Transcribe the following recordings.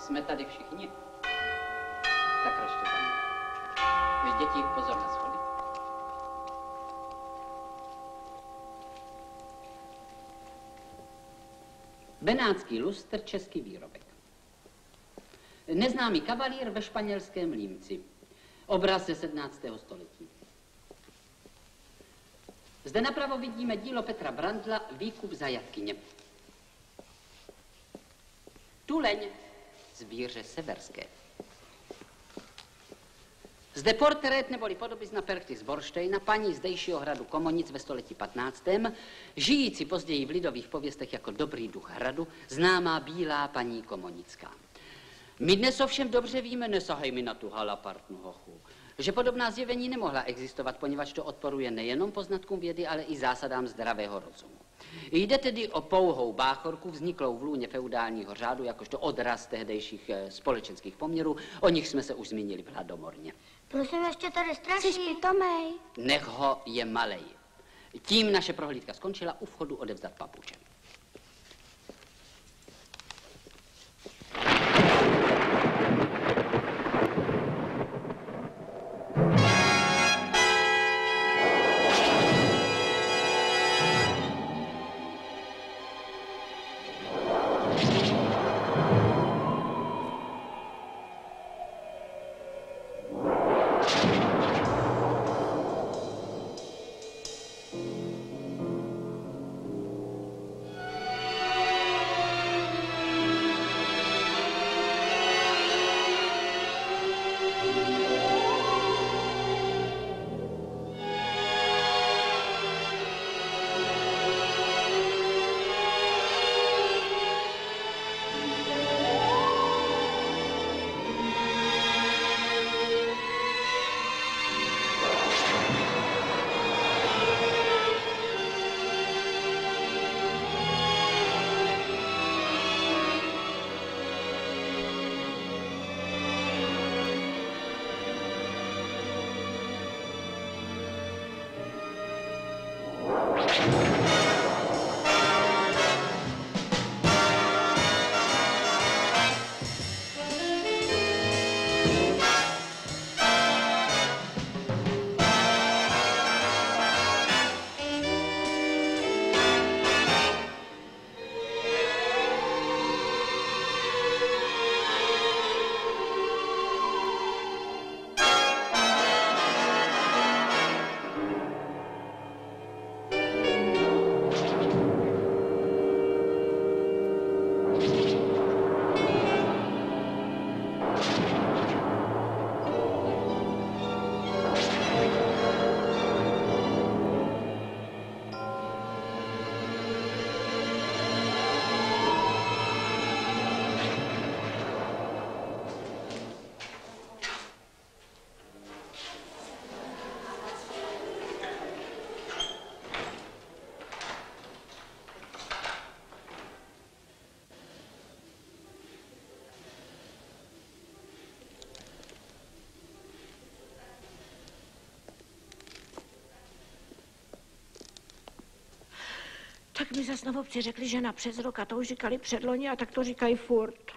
Jsme tady všichni. Tak ražte za mnou. Děti, pozor na schody. Benátský lustr, český výrobek. Neznámý kavalír ve španělském Límci. Obraz ze 17. století. Zde napravo vidíme dílo Petra Brandla Výkup za jakyně. Tuleň, zvíře severské. Zde portrét neboli podobizna Perchty z Borštejna, paní zdejšího hradu Komonic ve století 15. Žijící později v lidových pověstech jako dobrý duch hradu, známá bílá paní Komonická. My dnes ovšem dobře víme, nesahej mi na tu halapartnu hochu, že podobná zjevení nemohla existovat, poněvadž to odporuje nejenom poznatkům vědy, ale i zásadám zdravého rozumu. Jde tedy o pouhou báchorku vzniklou v lůně feudálního řádu, jakožto odraz tehdejších společenských poměrů, o nich jsme se už zmínili v Hladomorně. Prosím, ještě tady straší. Jsi pitomej. Nech ho, je malej. Tím naše prohlídka skončila, u vchodu odevzdat papuče. Tak mi zas na obci řekli, že na přes rok, a to už říkali předloni, a tak to říkají furt.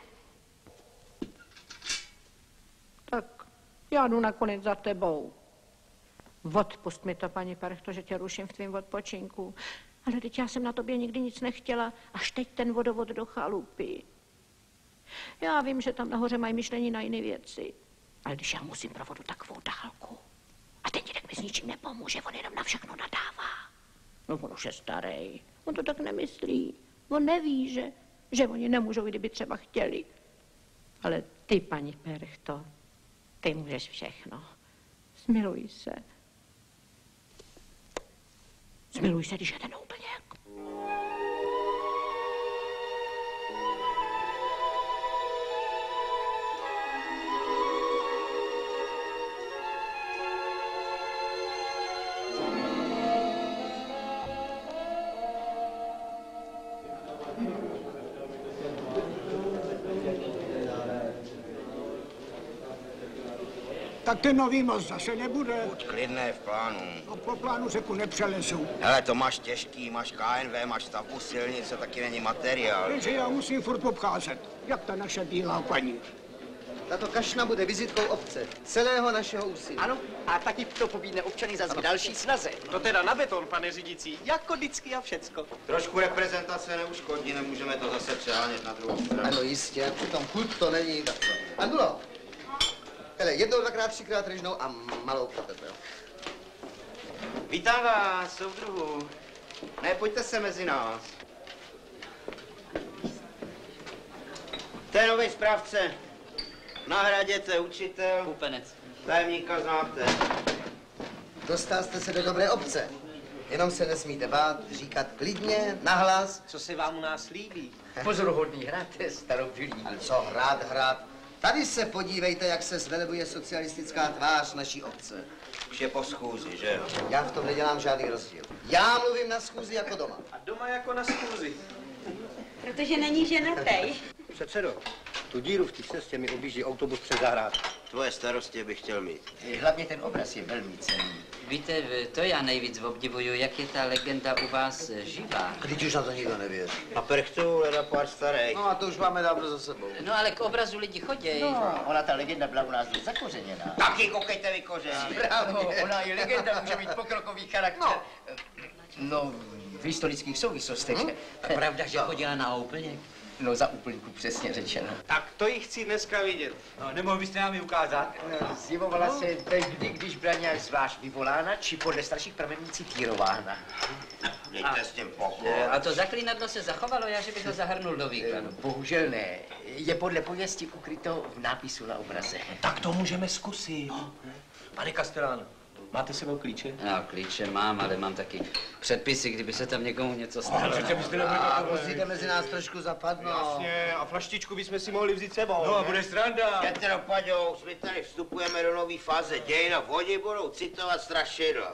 Tak já jdu nakonec za tebou. Odpust mi to, paní Perchto, že tě ruším v tvým odpočinku. Ale teď já jsem na tobě nikdy nic nechtěla, až teď ten vodovod do chalupy. Já vím, že tam nahoře mají myšlení na jiné věci. Ale když já musím pro vodu takovou dálku a ten dědek mi s ničím nepomůže, on jenom na všechno nadává. No on už je starý, on to tak nemyslí. On neví, že oni nemůžou, kdyby třeba chtěli. Ale ty, paní Perchto, ty můžeš všechno. Smiluj se. Smiluj se, když je ten úplněk. Tak ten nový most zase nebude. Buď klidné v plánu. A po plánu řeku nepřelezu. Hele, to máš těžký, máš KNV, máš stavbu silnice, taky není materiál. Takže já musím furt obcházet, jak ta naše bílá paní. Tato kašna bude vizitkou obce, celého našeho úsilí. Ano, a taky to pobídne občany zase k další snaze. To teda na beton, pane řídící, jako vždycky a všecko. Trošku reprezentace neuškodí, nemůžeme to zase přehánět na druhou stranu. Ano, jistě, přitom kult to není takto. Andulo, hele, jednou, dvakrát, třikrát ryžnou a malou protete, jo? Vítám vás, soudruhu. Ne, pojďte se mezi nás. To je nový správce. Na hradě to je učitel. Koupenec. Tajemníka znáte. Dostal jste se do dobré obce. Jenom se nesmíte bát, říkat klidně, nahlas. Co se vám u nás líbí? Pozoruhodný hrad, starobilý. Ale co hrát? Tady se podívejte, jak se zvelebuje socialistická tvář naší obce. Už je po schůzi, že jo? Já v tom nedělám žádný rozdíl. Já mluvím na schůzi jako doma. A doma jako na schůzi. Protože není ženatej. Předsedo, tu díru v té cestě mi objíždí autobus přes zahrádku. Tvoje starosti bych chtěl mít. Hlavně ten obraz je velmi cenný. Víte, to já nejvíc obdivuju, jak je ta legenda u vás živá. Když už na to nikdo nevěří. A prchtu leda pár starých. No a to už máme dávno za sebou. No ale k obrazu lidi chodějí. No, ona ta legenda byla u nás dost zakořeněná. Taky koukejte vy koření. Bravo, ona i legenda může mít pokrokový charakter. No, v historických souvislostech. Pravda, že chodila na úplněk? No, za úplňku přesně řečeno. Tak to ji chci dneska vidět. No, nemohl byste nám ji ukázat? Zjevovala se tehdy, když byla nějak zvlášť vyvolána, či podle starších pramenů citována. Dejte s tím pokoj. A to zaklínadlo se zachovalo, já že bych ho zahrnul do výkladu. Bohužel ne. Je podle pověsti ukryto v nápisu na obraze. Tak to můžeme zkusit. Pane Castellano, máte sebou klíče? No, klíče mám, ale mám taky předpisy, kdyby se tam někomu něco stalo. Musíte mezi nás trošku zapadnout. Jasně, a flaštičku bychom si mohli vzít sebou. No a bude sranda. Petro Paďou, my tady vstupujeme do nové fáze dějin a oni budou citovat strašidla.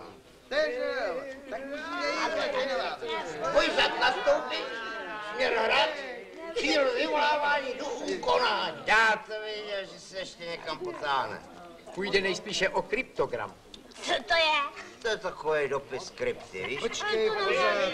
Pojďat nastoupit, směr hrad, cíl vyvolávání duchů konání. Já to viděl, že se ještě někam potáhne. Půjde nejspíše o kryptogram. Co to je? To je takový dopis krypty, víš? Počkej, pořád.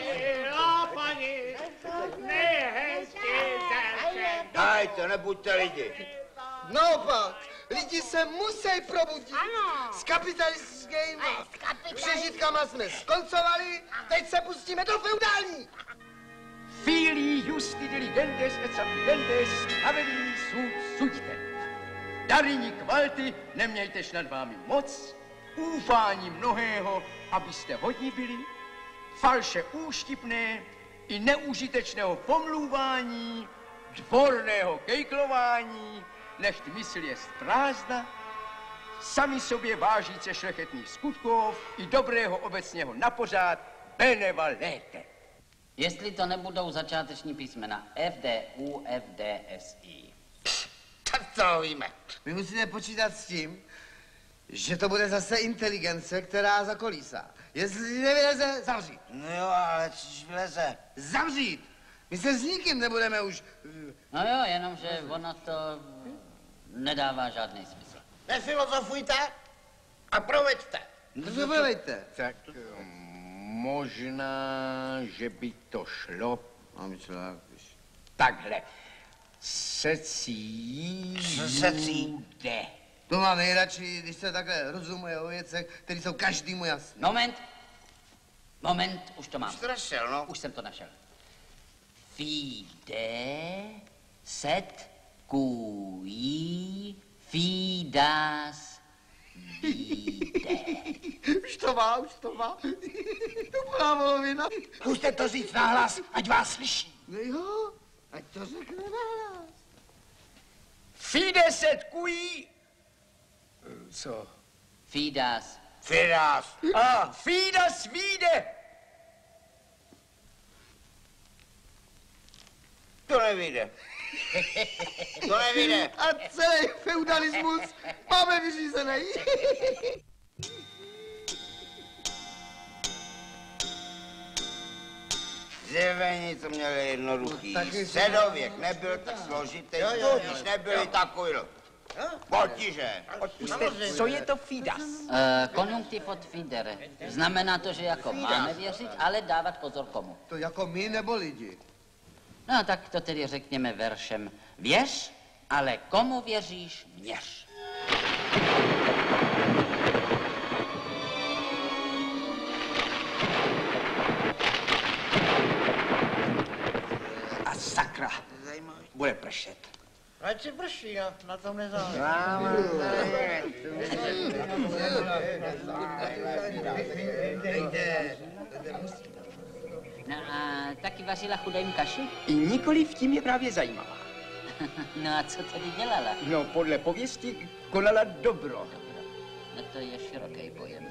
Dajte, nebuďte lidi. Naopak, lidi se musí probudit. Ano. S kapitalistickými S kapitalismem. přežitkama jsme skoncovali, teď se pustíme do feudální. Filii justi diligentes et sapidentes, haveli sud suďte. Darini kvality, nemějtež nad vámi moc, úfání mnohého, abyste hodní byli, falše úštipné i neužitečného pomlouvání, dvorného kejklování, nechť mysl jest prázdna, sami sobě vážíce šlechetných skutkov i dobrého obecného napořád, benevalete. Jestli to nebudou začáteční písmena F, D, U, F, D, S, I. Tak to víme. Vy musíte počítat s tím, že to bude zase inteligence, která zakolísá. Jestli nevyleze, zavřít. No jo, ale když vyleze. Zavřít! My se s nikým nebudeme už... No jo, jenomže ono to nedává žádný smysl. Nefilozofujte a proveďte. Dovolejte. Tak možná, že by to šlo Mám člověk. takhle. Secí jde. To mám nejradši, když se takhle rozumuje o věcech, které jsou každému jasné. Moment, už to mám. Už to našel, no. Už jsem to našel. Fide, set, kui, fidas, vide. Už to má. To byla volovina. Zkuste to říct nahlas, ať vás slyší. No jo, ať to řekne nahlas. Fides et qui... Co? Fidas. Fidas. Fidas vide. To nevyjde. To nevyjde. A celý feudalismus máme vyřízený. Dřevení to měli jednoduchý. No, taky Středověk nebyl tak složitý, když nebyli takový. Potíže. Odpuste, co je to FIDAS? Konjunktiv od fidere. Znamená to, že jako máme věřit, ale dávat pozor komu. To jako my nebo lidi? No tak to tedy řekněme veršem. Věř, ale komu věříš, měř. A sakra, bude pršet. Ať si prší, na tom nezáleží. No a taky vařila chudým kaši? I nikoliv tím je právě zajímavá. No a co tedy dělala? No, podle pověsti konala dobro. No to je široký pojem.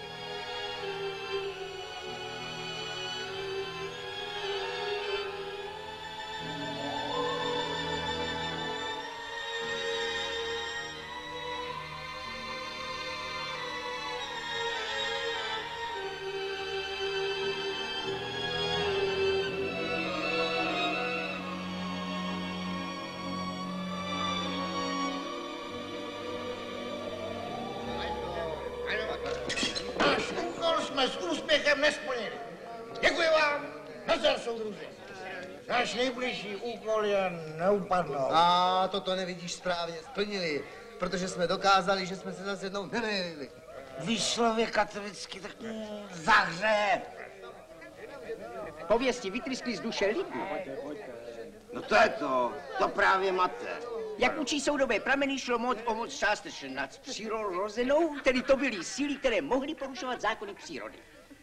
S úspěchem nesplnili. Děkuji vám. Nazdar, soudruzi. Náš nejbližší úkol je neupadnout. A toto nevidíš správně, splnili, protože jsme dokázali, že jsme se zase jednou nemýlili. Výslově katolicky tak zahřeb. Pověsti vytryskly z duše lidí. No to je to právě mate. Jak učí soudobé prameny, šlo moc o moc částečně nad přirozenou, tedy to byly síly, které mohly porušovat zákony přírody.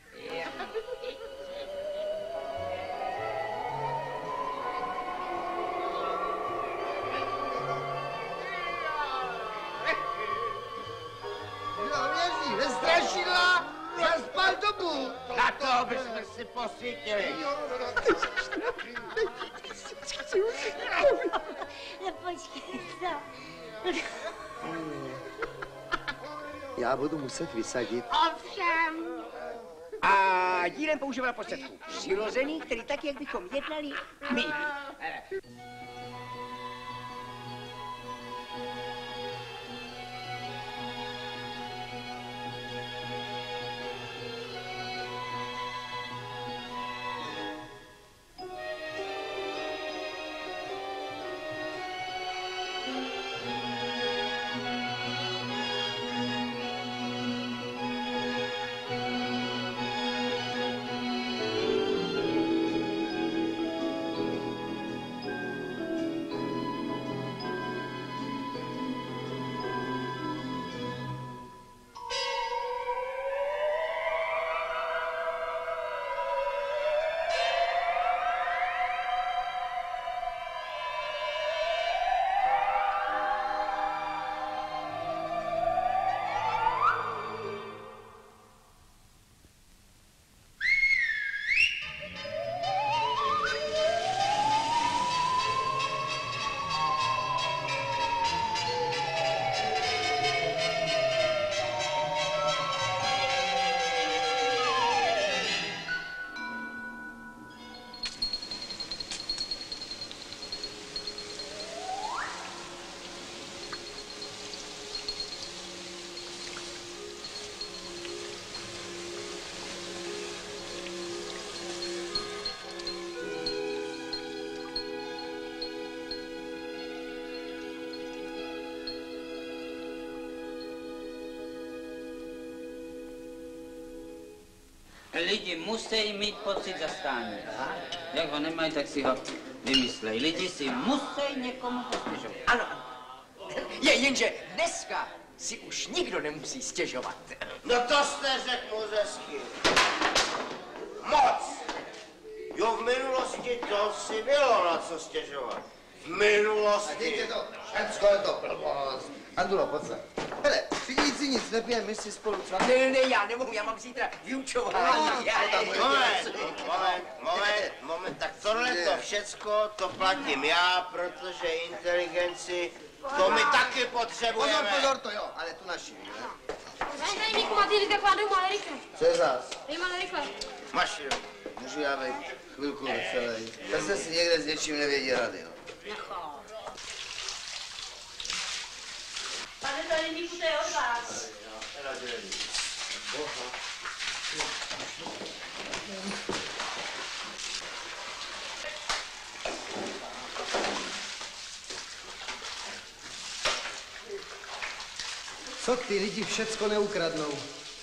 Věří, ve strašidla, zaspal dobu. Na to bychom si posvítili. No počkej, co? Já budu muset vysadit. Ovšem. A dílem používala prostředků přirozených, tedy tak, jak bychom jednali my. Lidi musí mít pocit zastání. Jak ho nemají, tak si ho vymyslej. Lidi si musí někomu postěžovat. Ano, jenže dneska si už nikdo nemusí stěžovat. No to jste řekl moc hezky. Moc. Jo, v minulosti to si bylo na co stěžovat. V minulosti. Dejte to, všecko je to blbost. Andulo, pojď se. Hele, třídící nic nepijeme, my si spolu třeba. Ne, já nemohu, já mám zítra vyučování. Moment, tak tohle to všecko to platím já, protože inteligenci to my taky potřebujeme. Pozor, to jo, ale tu naši. Tajemníku, máte jít taková domů, ale rychle. Co je zás? Jdeme ale rychle. Mašino. Můžu já být chvilku veselý. Já jsem si někde s něčím nevěděl rady, no. Staněníku, to je od vás. Co ty lidi všecko neukradnou?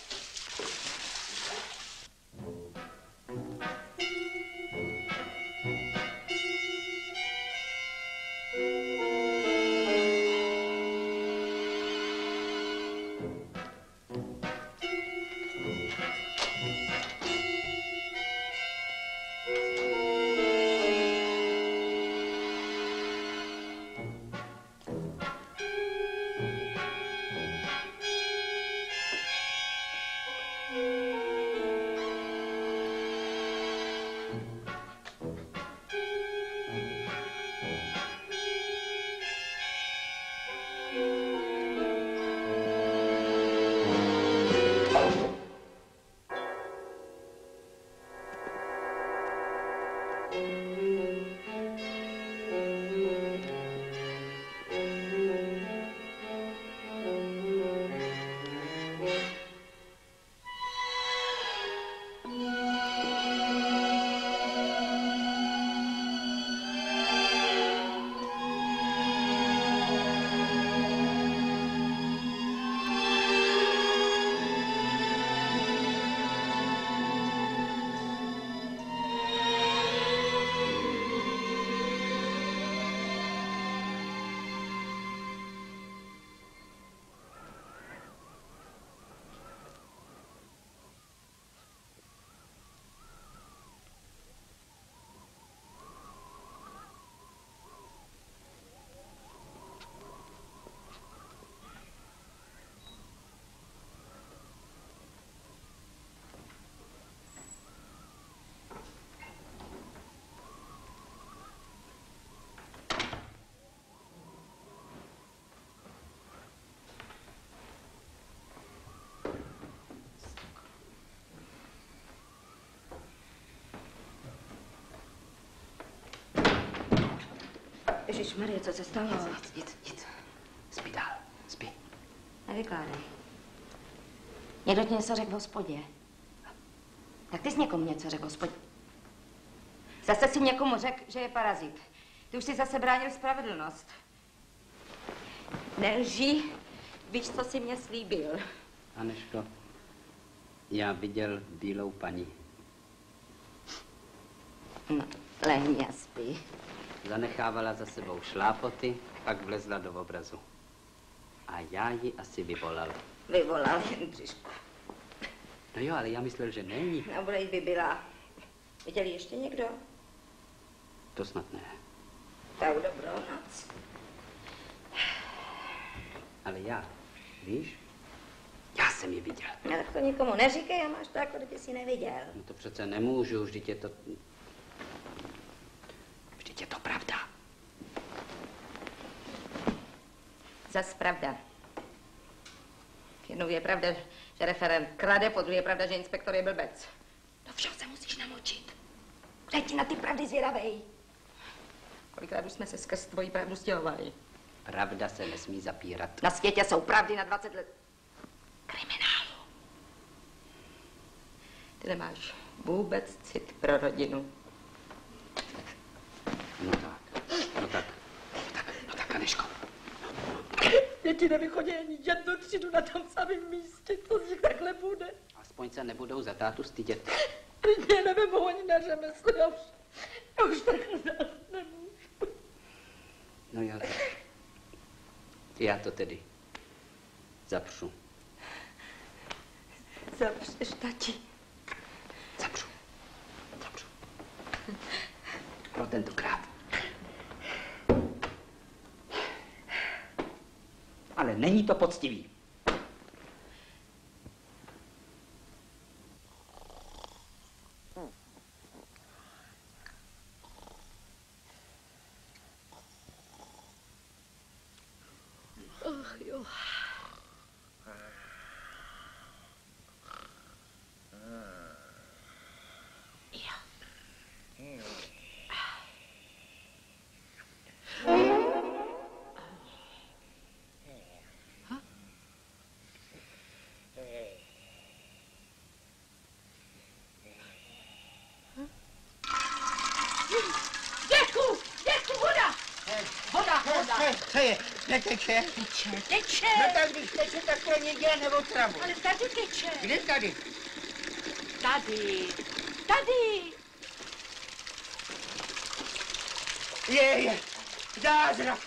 Ježišmarje, co se stalo? Nic. Spí dál, spí. Nevykládej. Někdo ti něco řekl v hospodě. Tak ty jsi někomu něco řekl v hospodě. Zase si někomu řekl, že je parazit. Ty už si zase bránil spravedlnost. Nelži, víš, co jsi mě slíbil. Aneško, já viděl bílou paní. No, lehni a spí. Zanechávala za sebou šlápoty, pak vlezla do obrazu. A já ji asi vyvolal. Vyvolal, Jindřišku. No jo, ale já myslel, že není. No, bude jí by byla. Viděl ji ještě někdo? To snad ne. Tak dobrou noc. Ale já, víš, já jsem ji viděl. No, tak to nikomu neříkej a máš to, jako kdyby si neviděl. No to přece nemůžu, vždyť je to... Vždyť je to pravda. Zas pravda. Jednou je pravda, že referent krade, po druhé je pravda, že inspektor je blbec. Do všeho se musíš namočit. Leď na ty pravdy zvědavej. Kolikrát už jsme se skrz tvojí pravdu stěhovali. Pravda se nesmí zapírat. Na světě jsou pravdy na 20 let kriminálu. Ty nemáš vůbec cit pro rodinu. No tak, Aneško. Děti nevychodí ani jednu třídu na tom samém místě, to z nich takhle bude. Aspoň se nebudou za tátu stydět. Teď mě nevemou ani na řemeslo, já už takhle dát nemůžu. No jo, já to tedy zapřu. Zapřeš, tati. Zapřu. Pro tentokrát. Ale není to poctivý. Ach jo. je? Neteče? Teče. No tak když teče, tak pro mě dělá otravu. Ale tady teče. Kde tady? Tady. Je, zázrak.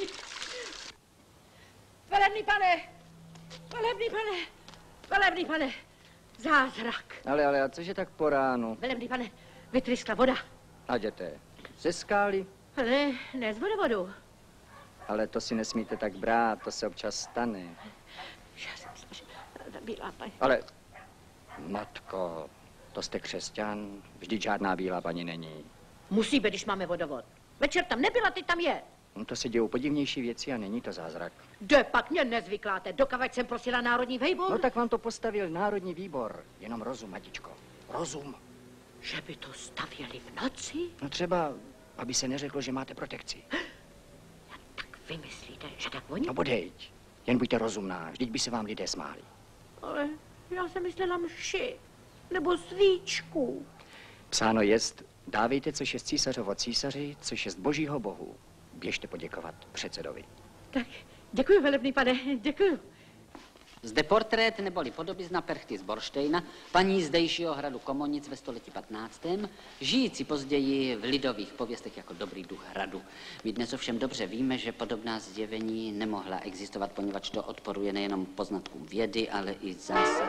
Velebný pane, zázrak. Ale, a cože tak po ránu? Velebný pane, vytryskla voda. A jděte ze skály? Ne z vodovodu. Ale to si nesmíte tak brát, to se občas stane. Já jsem myslela, že ta bílá paní. Ale, matko, to jste křesťan, vždyť žádná bílá paní není. Musí být, když máme vodovod. Večer tam nebyla, teď tam je. No to se dějou podivnější věci a není to zázrak. Kde pak mě nezvykláte, dokavať jsem prosila Národní výbor. No tak vám to postavil Národní výbor. Jenom rozum, matičko. Rozum. Že by to stavěli v noci? No třeba, aby se neřeklo, že máte protekci. Tak vy myslíte, že tak oni? No bodejť. Jen buďte rozumná, vždyť by se vám lidé smáli. Ale já jsem myslela mši. Nebo svíčku. Psáno jest, dávejte, což je z císařovo císaři, což je z božího bohu. Běžte poděkovat předsedovi. Tak, děkuji, velebný pane, děkuji. Zde portrét neboli podobizna Perchty z Borštejna, paní zdejšího hradu Komonic ve století 15., žijící později v lidových pověstech jako dobrý duch hradu. My dnes ovšem dobře víme, že podobná zjevení nemohla existovat, poněvadž to odporuje nejenom poznatkům vědy, ale i zásad.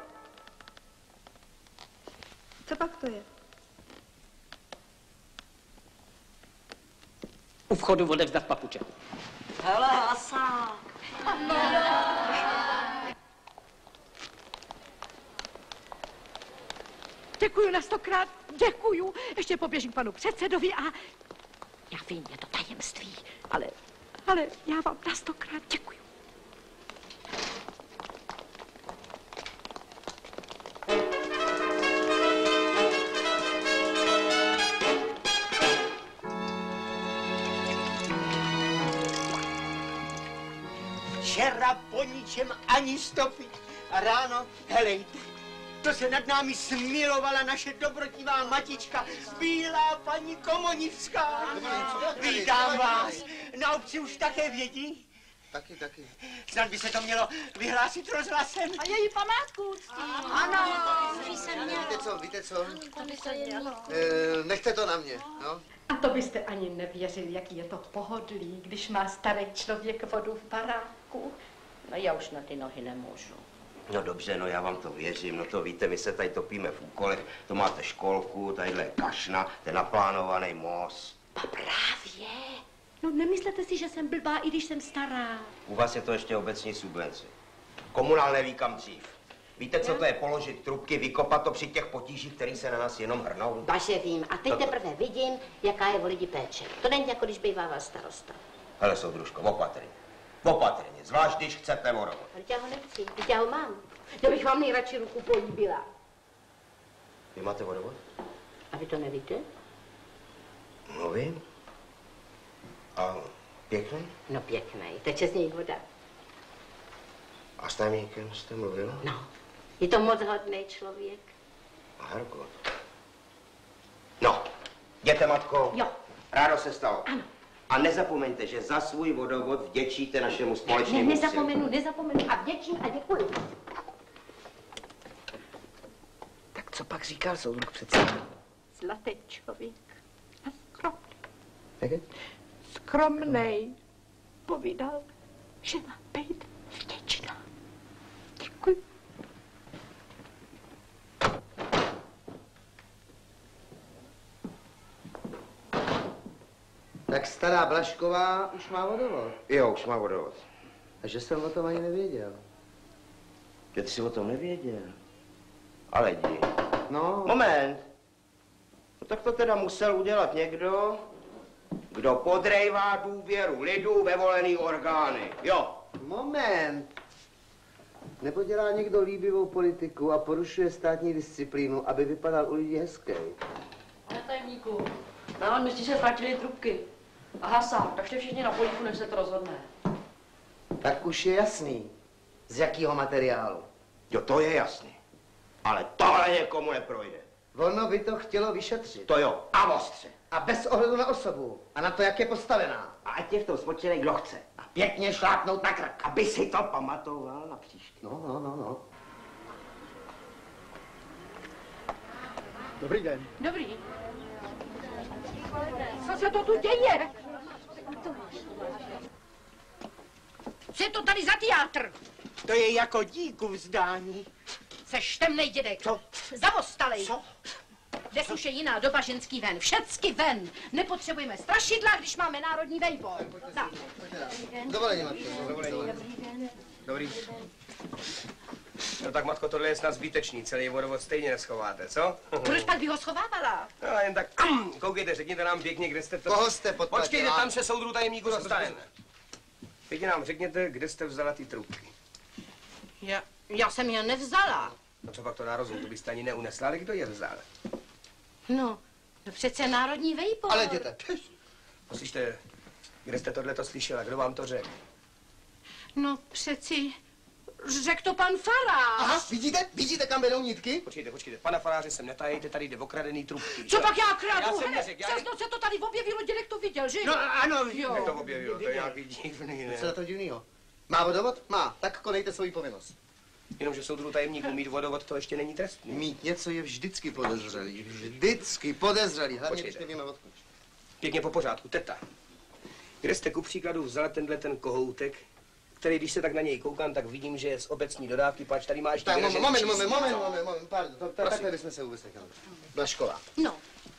Co pak to je? U vchodu odevzdat papuče. Hele, Hasa. Děkuju na 100krát, děkuju. Ještě poběžím k panu předsedovi a... Já vím, je to tajemství, ale já vám na 100krát děkuju. Včera po ničem ani stopy. A ráno, helejte, to se nad námi smilovala naše dobrotivá matička, bílá paní Komonická. Vítám vás. Na obci už také vědí? Taky. Snad by se to mělo vyhlásit rozhlasem. A její památku uctí. Ano. Víte co? Nechte to na mě, no. A to byste ani nevěřili, jaký je to pohodlí, když má starý člověk vodu v baráku. No já už na ty nohy nemůžu. No dobře, no já vám to věřím, no to víte, my se tady topíme v úkolech, to máte školku, tadyhle je kašna, ten naplánovaný most. A právě. No nemyslete si, že jsem blbá, i když jsem stará. U vás je to ještě obecní subvence. Komunál neví kam dřív. Víte, co to je položit trubky, vykopat to při těch potížích, který se na nás jenom hrnou? Vaše vím. A teď teprve vidím, jaká je o lidi péče. To není jako když bývával starosta. Hele, soudružko, opatrně. Opatrně, zvlášť když chcete vodovod. Ale já ho nechci, já ho mám. Já bych vám nejradši ruku políbila. Vy máte vodovod? A vy to nevíte? No vím. A pěkný? No pěkný, teče z něj voda. A s tajemníkem jste mluvil? No, je to moc hodný člověk. Harko. No, jděte, matko. Jo. Rádo se stalo. Ano. A nezapomeňte, že za svůj vodovod vděčíte našemu společnému Nezapomenu a vděčím a děkuju. Tak co pak říkal soudruh předseda? Zlatý člověk. A skromný. Jak? Skromnej. Povídal, že má být vděčná. Děkuji. Tak stará Blažková už má vodovod. Jo, už má vodovod. A že jsem o tom ani nevěděl. Že ty jsi o tom nevěděl. Ale jdi. No. Moment. No tak to teda musel udělat někdo, kdo podrejvá důvěru lidu ve volený orgány. Jo. Moment. Nebo dělá někdo líbivou politiku a porušuje státní disciplínu, aby vypadal u lidí hezký. Pane tajemníku, na náměstí se ztratily trubky. A Hasa, takže všichni na políku, než se to rozhodne. Tak už je jasný, z jakého materiálu. Jo, to je jasný. Ale tohle někomu neprojde. Ono by to chtělo vyšetřit. To jo, a ostře. A bez ohledu na osobu a na to, jak je postavená. A ať je v tom spočínej, kdo chce. A pěkně šlápnout na krk. Aby si to pamatoval na příště. No. Dobrý den. Dobrý. Co se to tu děje? Co je to tady za teátr? To je jako díku vzdání. Seš temnej dědek. Co? Zavostalej. Co? Dnes už je jiná doba, ženský ven. Všecky ven. Nepotřebujeme strašidla, když máme národní vejbor. Tak. Dovolení, matko. Dobrý. No tak, matko, tohle je snad zbytečný. Celý vodovod stejně neschováte, co? Proč pak bych ho schovávala? No, jen tak, koukejte, řekněte nám pěkně, kde jste to... Koho jste podplatila? Počkejte, tam se soudru tajemníku zastaneme. Pěkně nám řekněte, kde jste vzala ty trubky. Já jsem je nevzala. No co pak to nározum, to byste ani neunesla, ale kdo je vzal? No přece národní vejbor. Ale jděte. Poslyšte, kde jste tohleto slyšela, kdo vám to řekl? No přeci, řekl to pan farář. Aha, vidíte, kam vedou nitky? Počkejte, pana faráře sem netajejte, tady jde o kradený trubky. Co pak já kradu? Já jsem neřekl, Přes noc se to tady objevilo, dědek to viděl, že? No ano, jo. Jak to objevilo, to je nějaký divný, ne? Co je to divnýho? Má vodovod? Má, tak konejte svoji povinnost. Jenomže soudru tajemníků mít vodovod, to ještě není trestný. Mít něco je vždycky podezřelý. Vždycky podezřelý. Hlavně, když nevíme odkud. Pěkně po pořádku, teta. Kde jste ku příkladu vzala ten kohoutek, který, když se tak na něj koukám, tak vidím, že je z obecní dodávky, pač tady máš... Tak, moment, pardon, takhle bychom se vůbec nechali. Byla škola. No.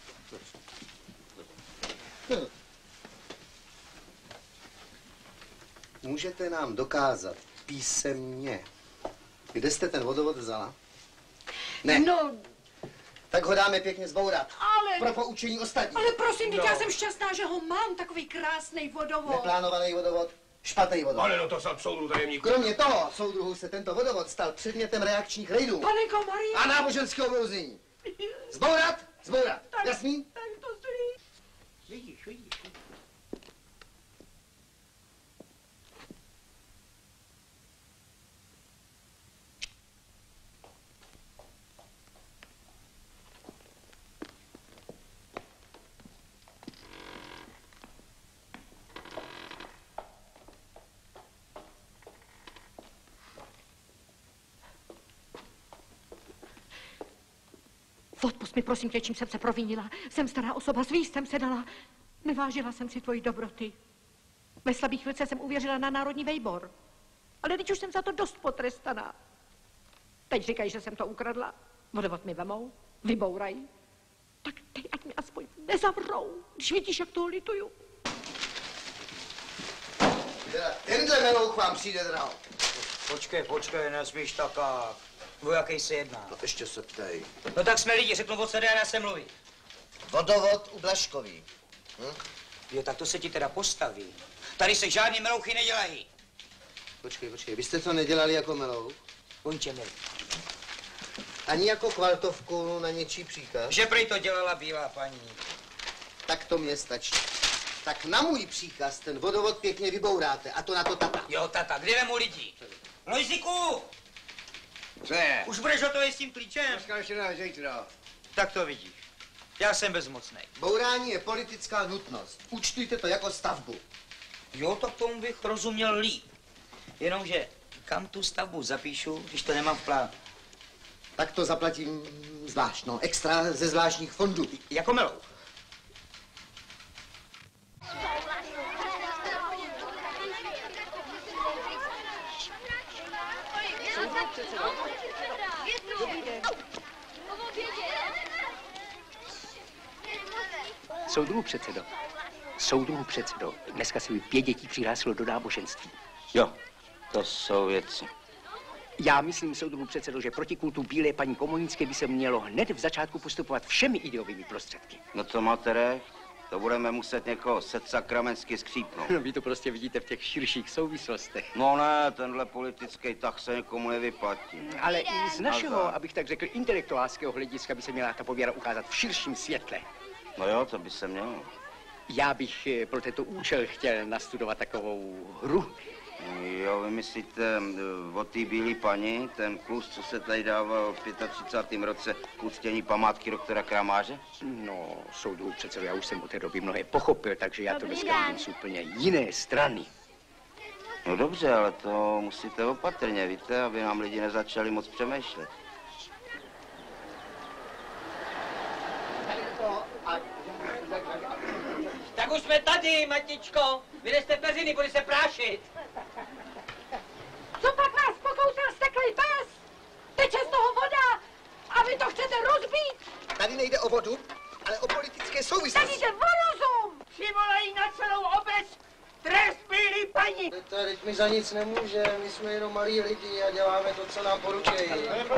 Můžete nám dokázat písemně, kde jste ten vodovod vzala? Ne. No. Tak ho dáme pěkně zbourat. Ale... Pro poučení ostatních. Ale prosím, no. Já jsem šťastná, že ho mám, takový krásný vodovod. Neplánovaný vodovod, špatný vodovod. Ale no to jsem soudru tajemníků. Kromě toho, soudruhu, se tento vodovod stal předmětem reakčních rejdů. Panenko Marie. A náboženského uvěznění. Zbourat, tak, jasný? Tak to stojí. Vidíš. Odpust mi, prosím tě, čím jsem se provinila. Jsem stará osoba, svý jsem se dala. Nevážila jsem si tvojí dobroty. Ve slabých chvilce jsem uvěřila na národní vejbor. Ale teď už jsem za to dost potrestaná. Teď říkají, že jsem to ukradla. Vodovod mi vemou, vybourají. Tak teď ať mi aspoň nezavřou, když vidíš, jak toho lituju. Tenhle melouch vám přijde draho. Počkej, nesmíš taká. O jaký se jedná? No ještě se ptej. No tak jsme lidi, řeknu, o co jde a já se mluví. Vodovod u Blaškový. Jo, tak to se ti teda postaví. Tady se žádný melouchy nedělají. Počkej, vy jste to nedělali jako melouch? Konče mi. Ani jako kvaltovku na něčí příkaz? Že prý to dělala bílá paní. Tak to mě stačí. Tak na můj příkaz ten vodovod pěkně vybouráte, a to na to tata. Jo, tata, kde vemu lidi? Lojziku! Co je? Už budeš hotový s tím klíčem? Dneska ještě ne, zítra. Tak to vidíš. Já jsem bezmocnej. Bourání je politická nutnost. Účtujte to jako stavbu. Jo, tak tomu bych rozuměl líp. Jenomže kam tu stavbu zapíšu, když to nemám v plánu? Tak to zaplatím zvlášť, no, extra ze zvláštních fondů. Jako melouch. Soudruhu předsedo, dneska se mi 5 dětí přihlásilo do náboženství. Jo, to jsou věci. Já myslím, soudruhu předsedo, že proti kultu bílé paní komunické by se mělo hned v začátku postupovat všemi ideovými prostředky. No co máte, to budeme muset někoho sakramensky skřípnout. No, vy to prostě vidíte v těch širších souvislostech. No ne, tenhle politický tah se někomu nevyplatí. Ale i z našeho, abych tak řekl, intelektuálského hlediska by se měla ta pověra ukázat v širším světle. No jo, to by se mělo. Já bych pro tento účel chtěl nastudovat takovou hru. Jo, vy myslíte o té bílé paní, ten klus, co se tady dával v 35. roce k uctění památky doktora Kramáře? No, soudruhu předsedo, já už jsem od té doby mnohé pochopil, takže já to dneska vidím z úplně jiné strany. No dobře, ale to musíte opatrně, víte, aby nám lidi nezačali moc přemýšlet. Tak už jsme tady, Matičko. Vylezte peřiny, bude se prášit. Co pak nás pokoušel steklý pes? Teče z toho voda a vy to chcete rozbít? Tady nejde o vodu, ale o politické souvislosti. Tady jde o rozum! Přivolají na celou obec trest bílý paní. Teď my za nic nemůžeme, my jsme jenom malí lidi a děláme to, co nám poručejí.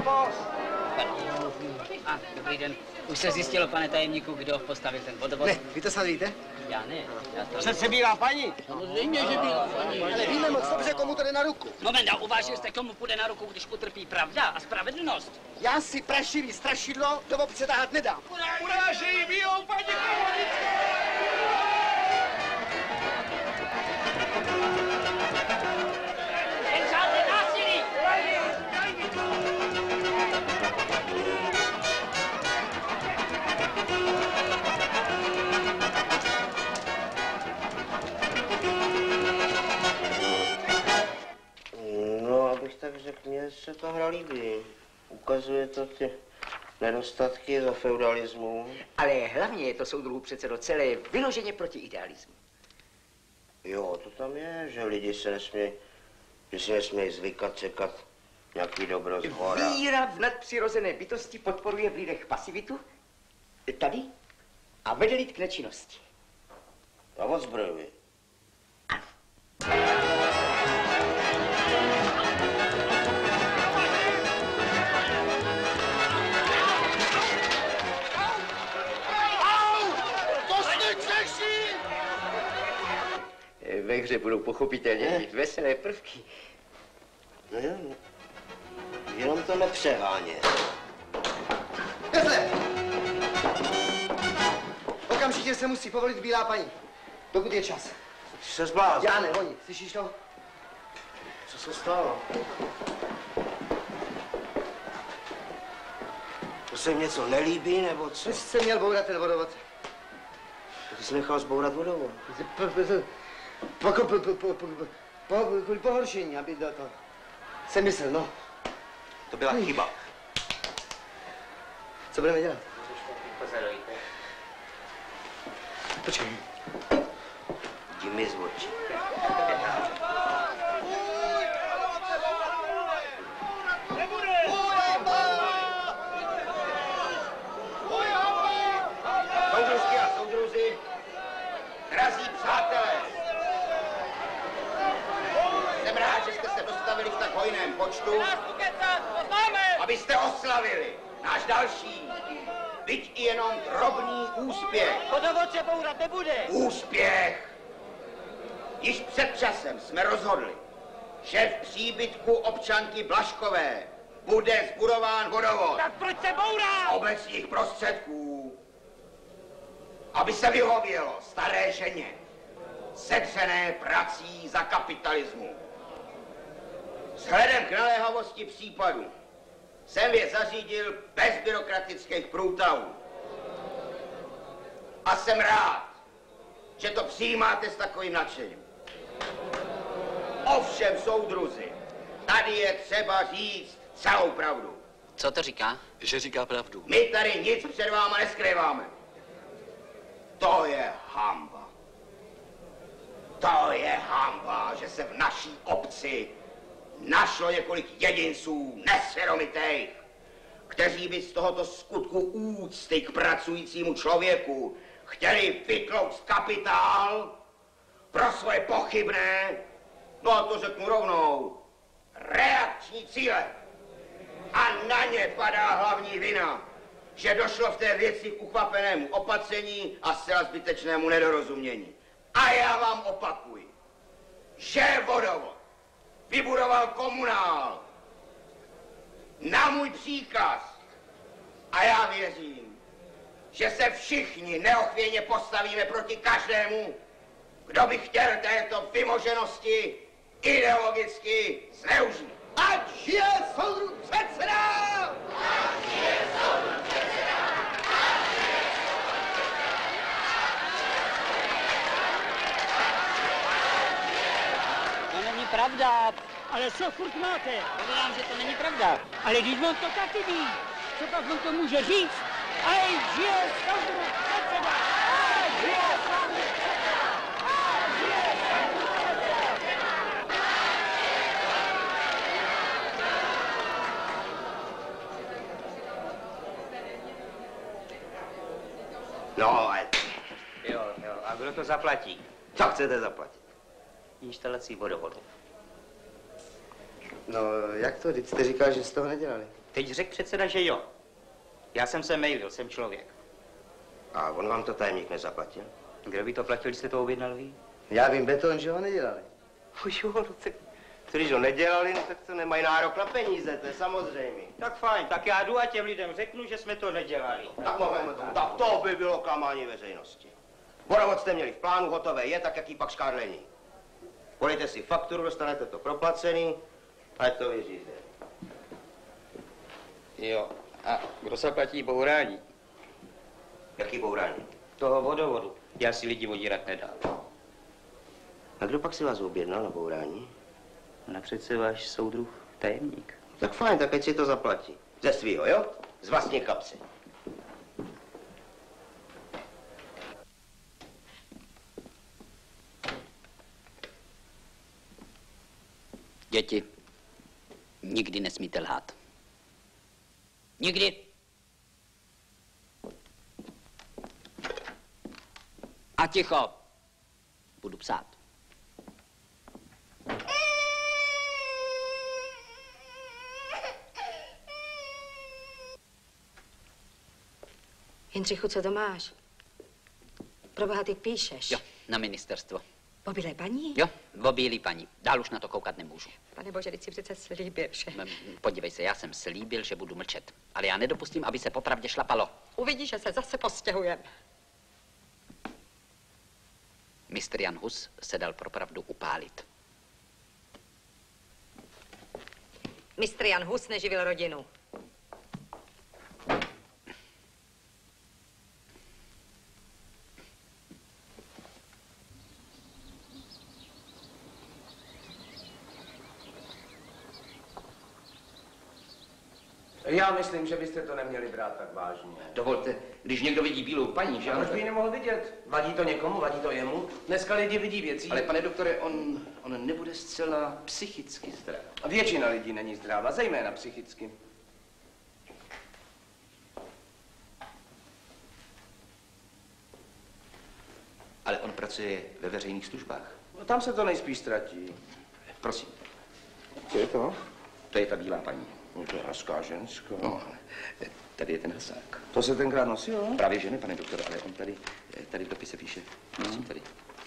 Dobrý den. Už se zjistilo, pane tajemníku, kdo postavil ten vodovod? Ne, vy to snad víte? Já ne. Přece bílá paní. Samozřejmě, že bílá paní. Ale víme moc dobře, komu to jde na ruku. Moment, a uvážil jste, komu půjde na ruku, když utrpí pravda a spravedlnost? Já si prašivý strašidlo do obce tahat nedám. Urážejí bílou paní komunickou! Jen žádné násilí! No, abych tak řekl, mně se ta hra líbí. Ukazuje to ty nedostatky za feudalismu. Ale hlavně je to, soudruhu předsedo, celé vyloženě proti idealismu. Jo, to tam je, že lidi se nesmějí, že si nesmějí zvykat čekat nějaký dobro z hora. Víra v nadpřirozené bytosti podporuje v lidech pasivitu, tady, a vede lid k nečinnosti. A odzbrojuje. Ve hře budou pochopitelně mít veselé prvky. No jo, no. Jenom to nepřeháně. Vezle! Okamžitě se musí povolit bílá paní, dokud je čas. Ty se zbláznil. Já ne, oni, slyšíš to? Co se stalo? To se jim něco nelíbí, nebo co? Ty jsi měl ten vodovod. Ty jsi nechal zbourat vodovod. Kvůli pohoršení, aby to jsem myslel, no. To byla chyba. Co budeme dělat? Pozorujte. Počkej. Jdi mi z očí. Soudružky a soudruzi, drazí přátelé, jsem rád, že jste se dostavili v tak hojném počtu, abyste oslavili náš další, byť i jenom drobný úspěch. Vodovod se bourat nebude. Úspěch! Již před časem jsme rozhodli, že v příbytku občanky Blažkové bude zbudován vodovod. Tak proč se bourá? Z obecních prostředků, aby se vyhovělo staré ženě, sedřené prací za kapitalismu. Vzhledem k naléhavosti případu jsem je zařídil bez byrokratických průtahů. A jsem rád, že to přijímáte s takovým nadšením. Ovšem, soudruzi, tady je třeba říct celou pravdu. Co to říká? Že říká pravdu. My tady nic před váma neskrýváme. To je hanba. To je hanba, že se v naší obci našlo několik jedinců nesvědomitých, kteří by z tohoto skutku úcty k pracujícímu člověku chtěli vytlouct kapitál pro svoje pochybné, no a to řeknu rovnou, reakční cíle. A na ně padá hlavní vina, že došlo v té věci k ukvapenému opatření a zcela zbytečnému nedorozumění. A já vám opakuji, že vodovod vybudoval komunál na můj příkaz. A já věřím, že se všichni neochvějně postavíme proti každému, kdo by chtěl této vymoženosti ideologicky zneužít. Ať žije soudruh předseda! Ať žije soudruh předseda! To není pravda. Ale co furt máte? Povídám, že to není pravda. Ale když on to taky ví, co pak on to může říct? Ej, žije soudruh předseda! Ej, žije soudruh předseda! Ej, žije soudruh předseda! No, a Jo, a kdo to zaplatí? co chcete zaplatit? Instalací vodovodu. No, jak to? Teď jste říkal, že jste toho nedělali. Teď řekl předseda, že jo. Já jsem se mailil, jsem člověk. A on vám to tajemník nezaplatil? Kdo by to platil, když jste to objednal vy? Já vím beton, že ho nedělali. Když ho nedělali, no, tak to nemají nárok na peníze, to je samozřejmé. Tak fajn, tak já jdu a těm lidem řeknu, že jsme to nedělali. Tak moment, tak to by bylo klamání veřejnosti. Vodovod jste měli v plánu, hotové je, tak jaký pak škádlení. Podejte si fakturu, dostanete to proplacený, ať to vyřízte. Jo, a kdo se platí bourání? Jaký bourání? Toho vodovodu. Já si lidi vodírat nedám. A kdo pak si vás objednal na bourání? Na přece váš soudruh tajemník. Tak fajn, tak ať si to zaplatí. Ze svýho, jo? Z vlastní kapsy. Děti, nikdy nesmíte lhát. Nikdy. A ticho. Budu psát. Jindřichu, co to máš? Proboha, ty píšeš? Jo, na ministerstvo. O bílé paní? Jo, o bílý paní. Dál už na to koukat nemůžu. Pane bože, teď si přece slíbil, že... Podívej se, já jsem slíbil, že budu mlčet. Ale já nedopustím, aby se popravdě šlapalo. Uvidíš, že se zase postěhujem. Mistr Jan Hus se dal pro pravdu upálit. Mistr Jan Hus neživil rodinu. Já myslím, že byste to neměli brát tak vážně. Dovolte, když někdo vidí bílou paní, že? A proč by ji nemohl vidět? Vadí to někomu, vadí to jemu? Dneska lidi vidí věcí. Ale pane doktore, on nebude zcela psychicky zdrav. A většina lidí není zdravá, zejména psychicky. Ale on pracuje ve veřejných službách. No, tam se to nejspíš ztratí. Prosím. Co je to? To je ta bílá paní. No, to je hezká žensko. No, tady je ten hasák. To se tenkrát nosil, jo? Právě že ne, pane doktore, ale on tady v dopise píše. Prosím, tady.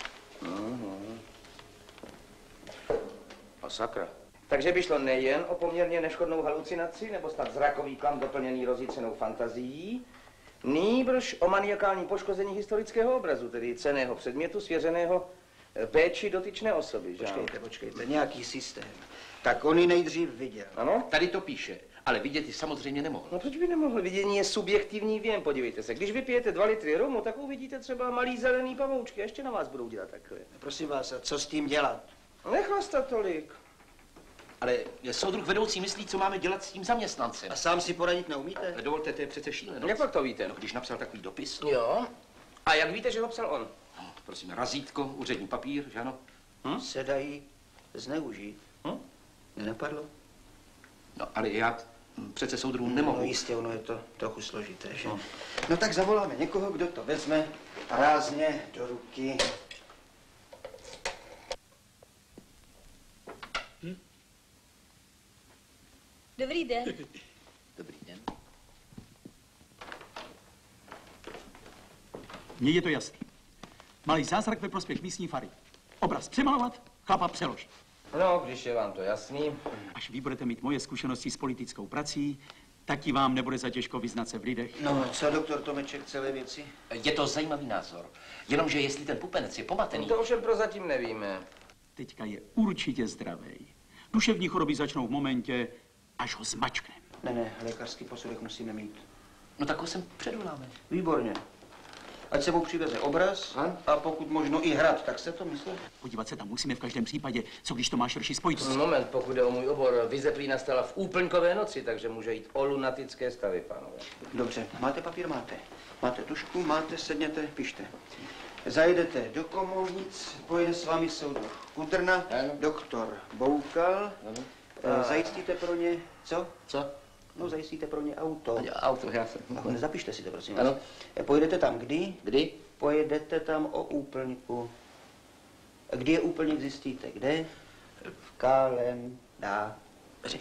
A sakra. Takže by šlo nejen o poměrně neškodnou halucinaci, nebo snad zrakový klam doplněný rozjícenou fantazií, nýbrž o maniakální poškození historického obrazu, tedy cenného předmětu svěřeného péči dotyčné osoby, že? Počkejte, nějaký systém. Tak on ji nejdřív viděl. Ano? Tady to píše, ale vidět ji samozřejmě nemohl. No proč by nemohl? Vidění je subjektivní věm, podívejte se. Když vypijete 2 litry rumu, tak uvidíte třeba malý zelený pavoučky, ještě na vás budou dělat takové. Prosím vás, a co s tím dělat? Nechlastat tolik. Ale soudruh vedoucí myslí, co máme dělat s tím zaměstnancem. A sám si poradit neumíte? Dovolte, to je přece šílenost. Jak pak to víte? No, když napsal takový dopis. Jo. A jak víte, že ho psal on? No, prosím, razítko, úřední papír, že ano? Se dají zneužít. Nenapadlo? No, ale já přece soudruhu nemohu. No jistě, ono je to trochu složité, že? No tak zavoláme někoho, kdo to vezme rázně do ruky. Dobrý den. Dobrý den. Mně je to jasný. Malý zázrak ve prospěch místní fary. Obraz přemalovat, chlapa přeložit. No, když je vám to jasný. Až vy budete mít moje zkušenosti s politickou prací, taky vám nebude za těžko vyznat se v lidech. No, co doktor Tomeček celé věci? Je to zajímavý názor. Jenomže jestli ten pupenec je pomatený... To ovšem prozatím nevíme. Teďka je určitě zdravej. Duševní choroby začnou v momentě, až ho Ať sebou přiveze obraz a pokud možno i hrad, tak se to myslí. Podívat se tam musíme v každém případě, co když to má širší spojitosti. Moment, pokud je o můj obor, vizeplí nastala v úplňkové noci, takže může jít o lunatické stavy, pánové. Dobře, máte papír, máte. Máte tušku, máte, sedněte, pište. Zajedete do Komolnic, pojede s vámi soudruh Kudrna, doktor Boukal. Zajistíte pro ně, co? Co? No, zajistíte pro ně auto. Auto, já jsem. No, zapište si to, prosím vás. Pojedete tam kdy? Kdy? Pojedete tam o úplňku. Kdy je úplník, zjistíte. Kde? V kalendáři.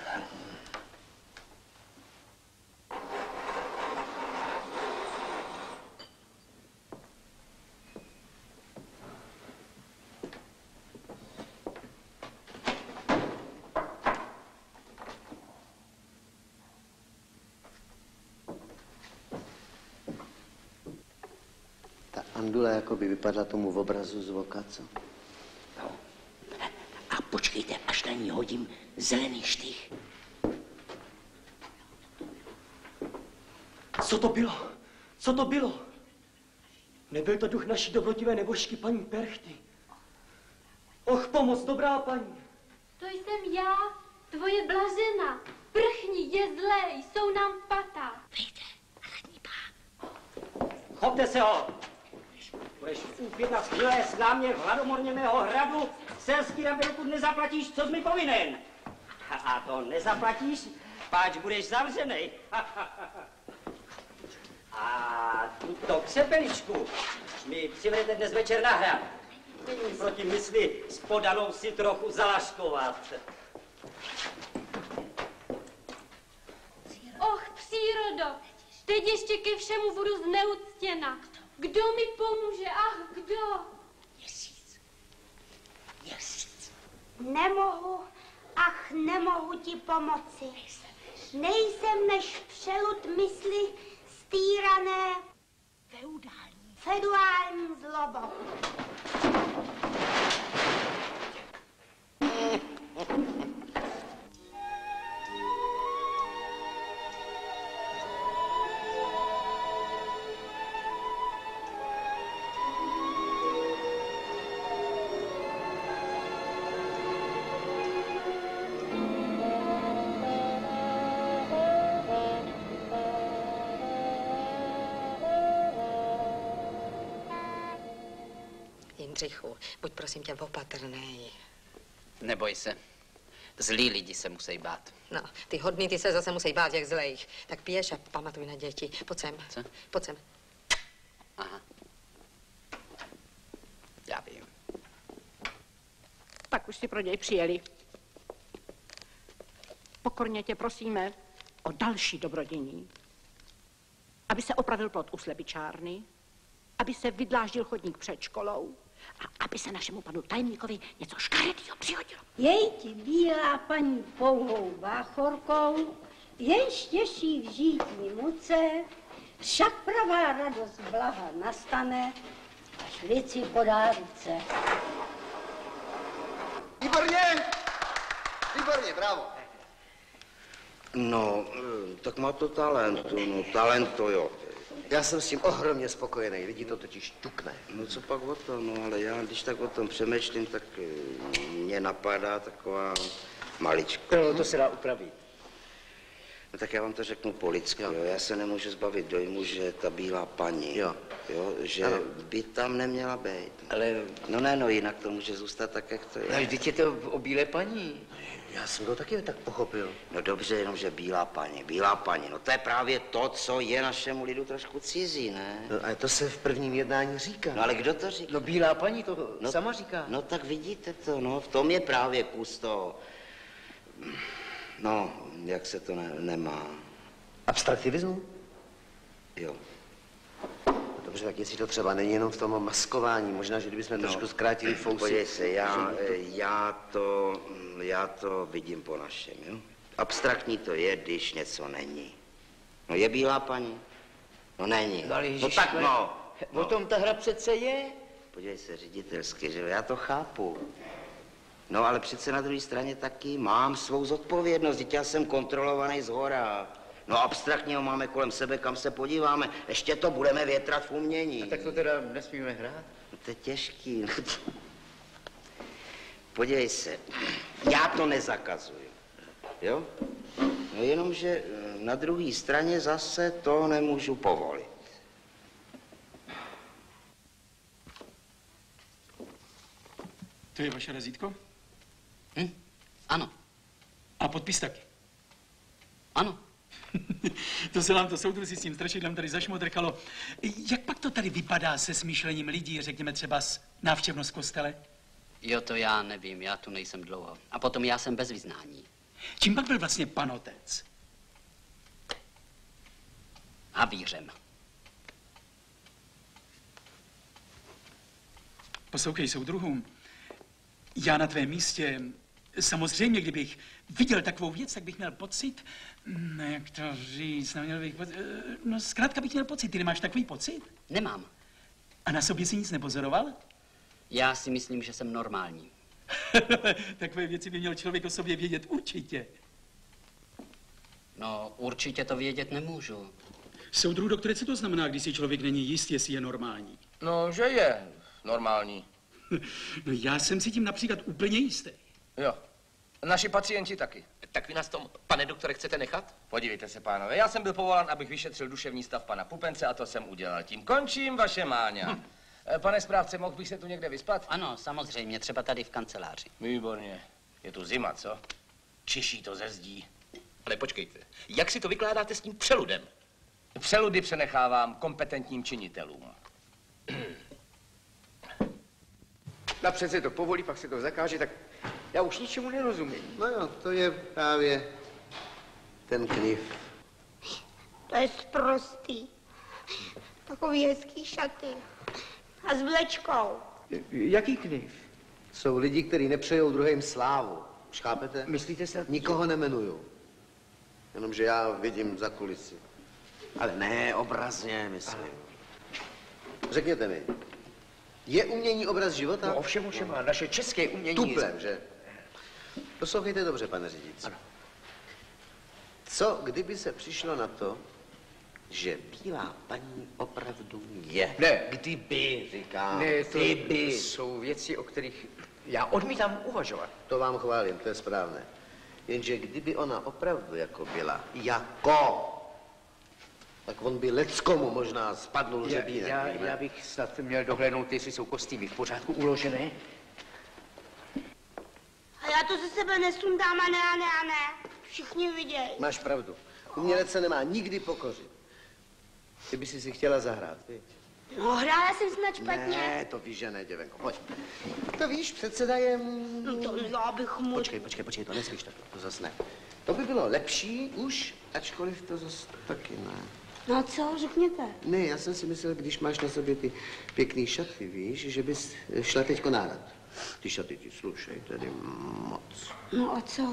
Andula jako by vypadla tomu v obrazu z voka, co? No. A počkejte, až na ní hodím zelený štych. Co to bylo? Co to bylo? Nebyl to duch naší dobrotivé nebožky, paní Perchty. Och, pomoc, dobrá paní. To jsem já, tvoje blažena. Prchni, je zlé, jsou nám pata. Chopte se ho! Budeš úpět skvělé slámě v hladomorně mého hradu, selský rabi, dokud nezaplatíš, co jsi mi povinen. A to nezaplatíš, páč budeš zavřenej. A tuto křepeličku mi přivedete dnes večer na hrad. Proti mysli s podanou si trochu zalaškovat. Och, přírodo, teď ještě ke všemu budu zneuctěna. Kdo mi pomůže? Ach, kdo? Měsíc. Nemohu, ach, nemohu ti pomoci. Nejsem než přelud mysli stýrané feudální zlobou. Jindřichu, buď prosím tě opatrnej. Neboj se. Zlí lidi se musí bát. No, ty hodný, ty se zase musí bát jak zlejch. Tak běž a pamatuj na děti. Pojď sem. Co? Pojď sem. Aha. Já vím. Tak už si pro něj přijeli. Pokorně tě prosíme o další dobrodění. Aby se opravil plot u slepičárny, aby se vydláždil chodník před školou a aby se našemu panu tajemníkovi něco škaredýho přihodilo. Jej ti bílá paní pouhou báchorkou, jenž těší v žítí muce, však pravá radost blaha nastane, až lici podá ruce. Výborně! Výborně, bravo. No, tak má to talent, no talent to jo. Já jsem s tím ohromně spokojený, lidi to totiž ťukne. No co pak o tom, no ale já když tak o tom přemýšlím, tak mě napadá taková malička. No, to se dá upravit. No tak já vám to řeknu po lidsku, jo. Já se nemůžu zbavit dojmu, že ta bílá paní, jo, že ano, by tam neměla být. Ale... No ne, no jinak to může zůstat tak, jak to je. Ale vždyť je to o bílé paní. Já jsem to taky tak pochopil. No dobře, jenomže bílá paní, no to je právě to, co je našemu lidu trošku cizí, ne? No, ale to se v prvním jednání říká. No ale kdo to říká? No bílá paní to sama říká. No tak vidíte to, no v tom je právě kus toho, no, jak se to nemá. Abstraktivismu? Jo. Dobře, tak jestli to třeba není jenom v tom maskování, možná, že kdybychom trošku zkrátili fousy. Podívej se, já to vidím po našem, jo? Abstraktní to je, když něco není. No je bílá paní? No není. No tak no. O tom ta hra přece je. Podívej se, ředitelsky, že jo, já to chápu. No ale přece na druhé straně taky mám svou zodpovědnost, vždyť já jsem kontrolovaný zhora. No abstraktně ho máme kolem sebe, kam se podíváme. Ještě to budeme větrat v umění. A tak to teda nesmíme hrát? No to je těžký. Podívej se, já to nezakazuju, jo? No jenomže na druhé straně zase to nemůžu povolit. To je vaše razítko? Ano. A podpis taky? Ano. To se nám to soudruzi s tím strašidlem tady zašmodrkalo. Jak pak to tady vypadá se smýšlením lidí, řekněme třeba s návštěvnost kostele? Jo, to já nevím, já tu nejsem dlouho. A potom já jsem bez vyznání. Čím pak byl vlastně pan otec? Havířem. Poslouchej, soudruhům, já na tvém místě, samozřejmě, kdybych viděl takovou věc, tak bych měl pocit, jak to říct, neměl bych pocit, no zkrátka bych měl pocit. Ty nemáš takový pocit? Nemám. A na sobě si nic nepozoroval? Já si myslím, že jsem normální. Takové věci by měl člověk o sobě vědět určitě. No, určitě to vědět nemůžu. Soudruh doktore, co to znamená, když si člověk není jist, jestli je normální? No, že je normální. No, já jsem si tím například úplně jistý. Jo. Naši pacienti taky. Tak vy nás tom, pane doktore, chcete nechat? Podívejte se, pánové, já jsem byl povolán, abych vyšetřil duševní stav pana Pupence a to jsem udělal. Tím končím vaše máňa. Pane správce, mohl bych se tu někde vyspat? Ano, samozřejmě, třeba tady v kanceláři. Výborně. Je tu zima, co? Čiší to ze zdí. Ale počkejte, jak si to vykládáte s tím přeludem? Přeludy přenechávám kompetentním činitelům. Napřed se to povolí, pak se to zakáže, tak já už ničemu nerozumím. No jo, to je právě ten knif. To je sprostý. Takový hezký šaty. A s vlečkou. Jaký knif? Jsou lidi, kteří nepřejou druhým slávu. Už chápete? Myslíte se? Nikoho nemenuju. Jenomže já vidím za kulisy. Ale ne obrazně, myslím. Řekněte mi, je umění obraz života? No ovšem, a naše české umění... Tuplem, že? Poslouchejte dobře, pane řídící. Ano. Co, kdyby se přišlo na to, že bílá paní opravdu je? Ne. Kdyby, říkám. Ne, to kdyby. jsou věci, o kterých já odmítám uvažovat. To vám chválím, to je správné. Jenže kdyby ona opravdu jako byla, jako, tak on by leckomu možná spadnul řebínek. Já bych snad měl dohlédnout, jestli jsou kostýmy v pořádku uložené. A já to ze sebe nesundám a ne. Všichni vidějí. Máš pravdu. Umělec se nemá nikdy pokořit. Ty by si chtěla zahrát, viď? No, hrála jsem snad špatně. Ne, to víš, že ne, děvenko. Pojď. To víš, předseda je... No to já bych mu... Počkej, to nesmíš tak, to zas ne. To by bylo lepší už, ačkoliv to zas taky ne. No co, řekněte. Ne, já jsem si myslel, když máš na sobě ty pěkný šaty, víš, že bys šla teďko na rad. Ty šaty ti slušej tedy moc. No a co?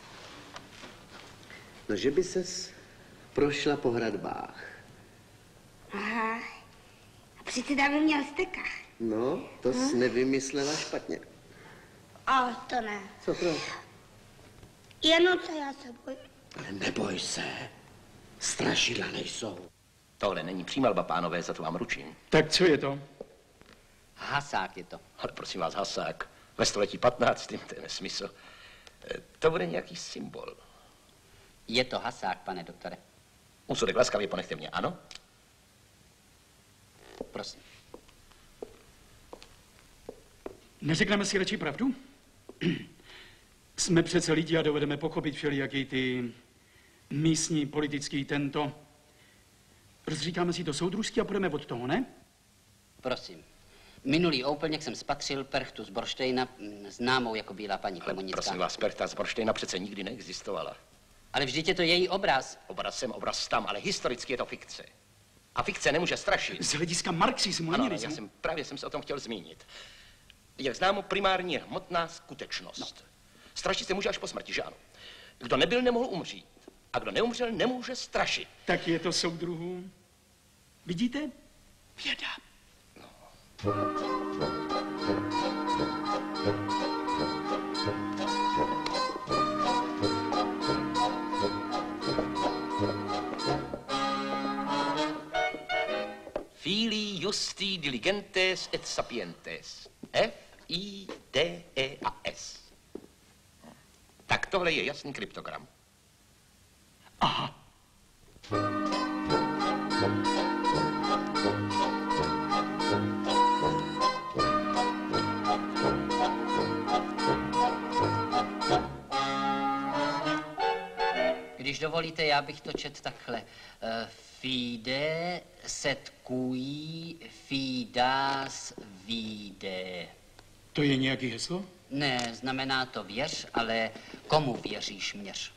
No, že by ses prošla po hradbách. Aha. A předseda by měl stekách. No, to jsi nevymyslela špatně. Ale to ne. Co proč? Jenom co já se bojím. Ale neboj se. Strašidla nejsou. Tohle není přímalba, pánové, za to vám ručím. Tak co je to? Hasák je to. Ale prosím vás, hasák. Ve století 15. to je nesmysl. To bude nějaký symbol. Je to hasák, pane doktore. Úsudek laskavě ponechte mě, ano? Prosím. Neřekneme si radši pravdu? Jsme přece lidi a dovedeme pochopit všelijaký ty místní, politický tento. Rozříkáme si to soudružství a půjdeme od toho, ne? Prosím. Minulý úplněk jsem spatřil perchtu z Borštejna, známou jako bílá paní Komonická. Prosím vás, perchta z Borštejna přece nikdy neexistovala. Ale vždyť je to její obraz. Obraz jsem, obraz tam, ale historicky je to fikce. A fikce nemůže strašit. Z hlediska marxismu, ano, leninismu. Právě jsem se o tom chtěl zmínit. Jak známo, primární je hmotná skutečnost. No. Strašit se může až po smrti, že ano? Kdo nebyl, nemohl umřít. A kdo neumřel, nemůže strašit. Tak je to, soudruhů. Vidíte? Věda. No. Fidusti diligentes et sapientes. F-I-D-E-A-S. Tak tohle je jasný kryptogram. Aha. Když dovolíte, já bych to četl takhle. Fide set cui fidas vide. To je nějaký heslo? Ne, znamená to věř, ale komu věříš, měř.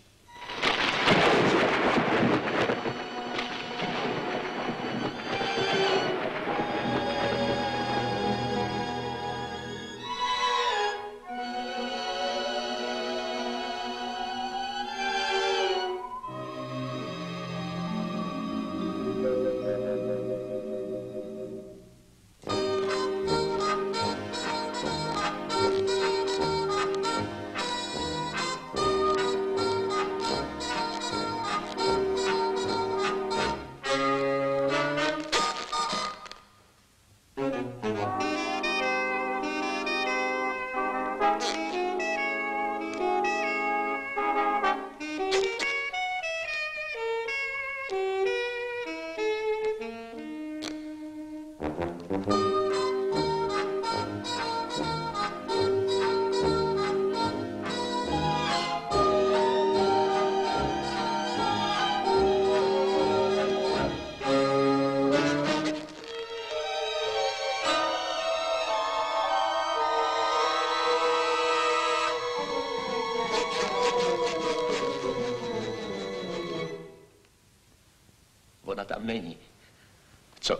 Ona tam není. Co?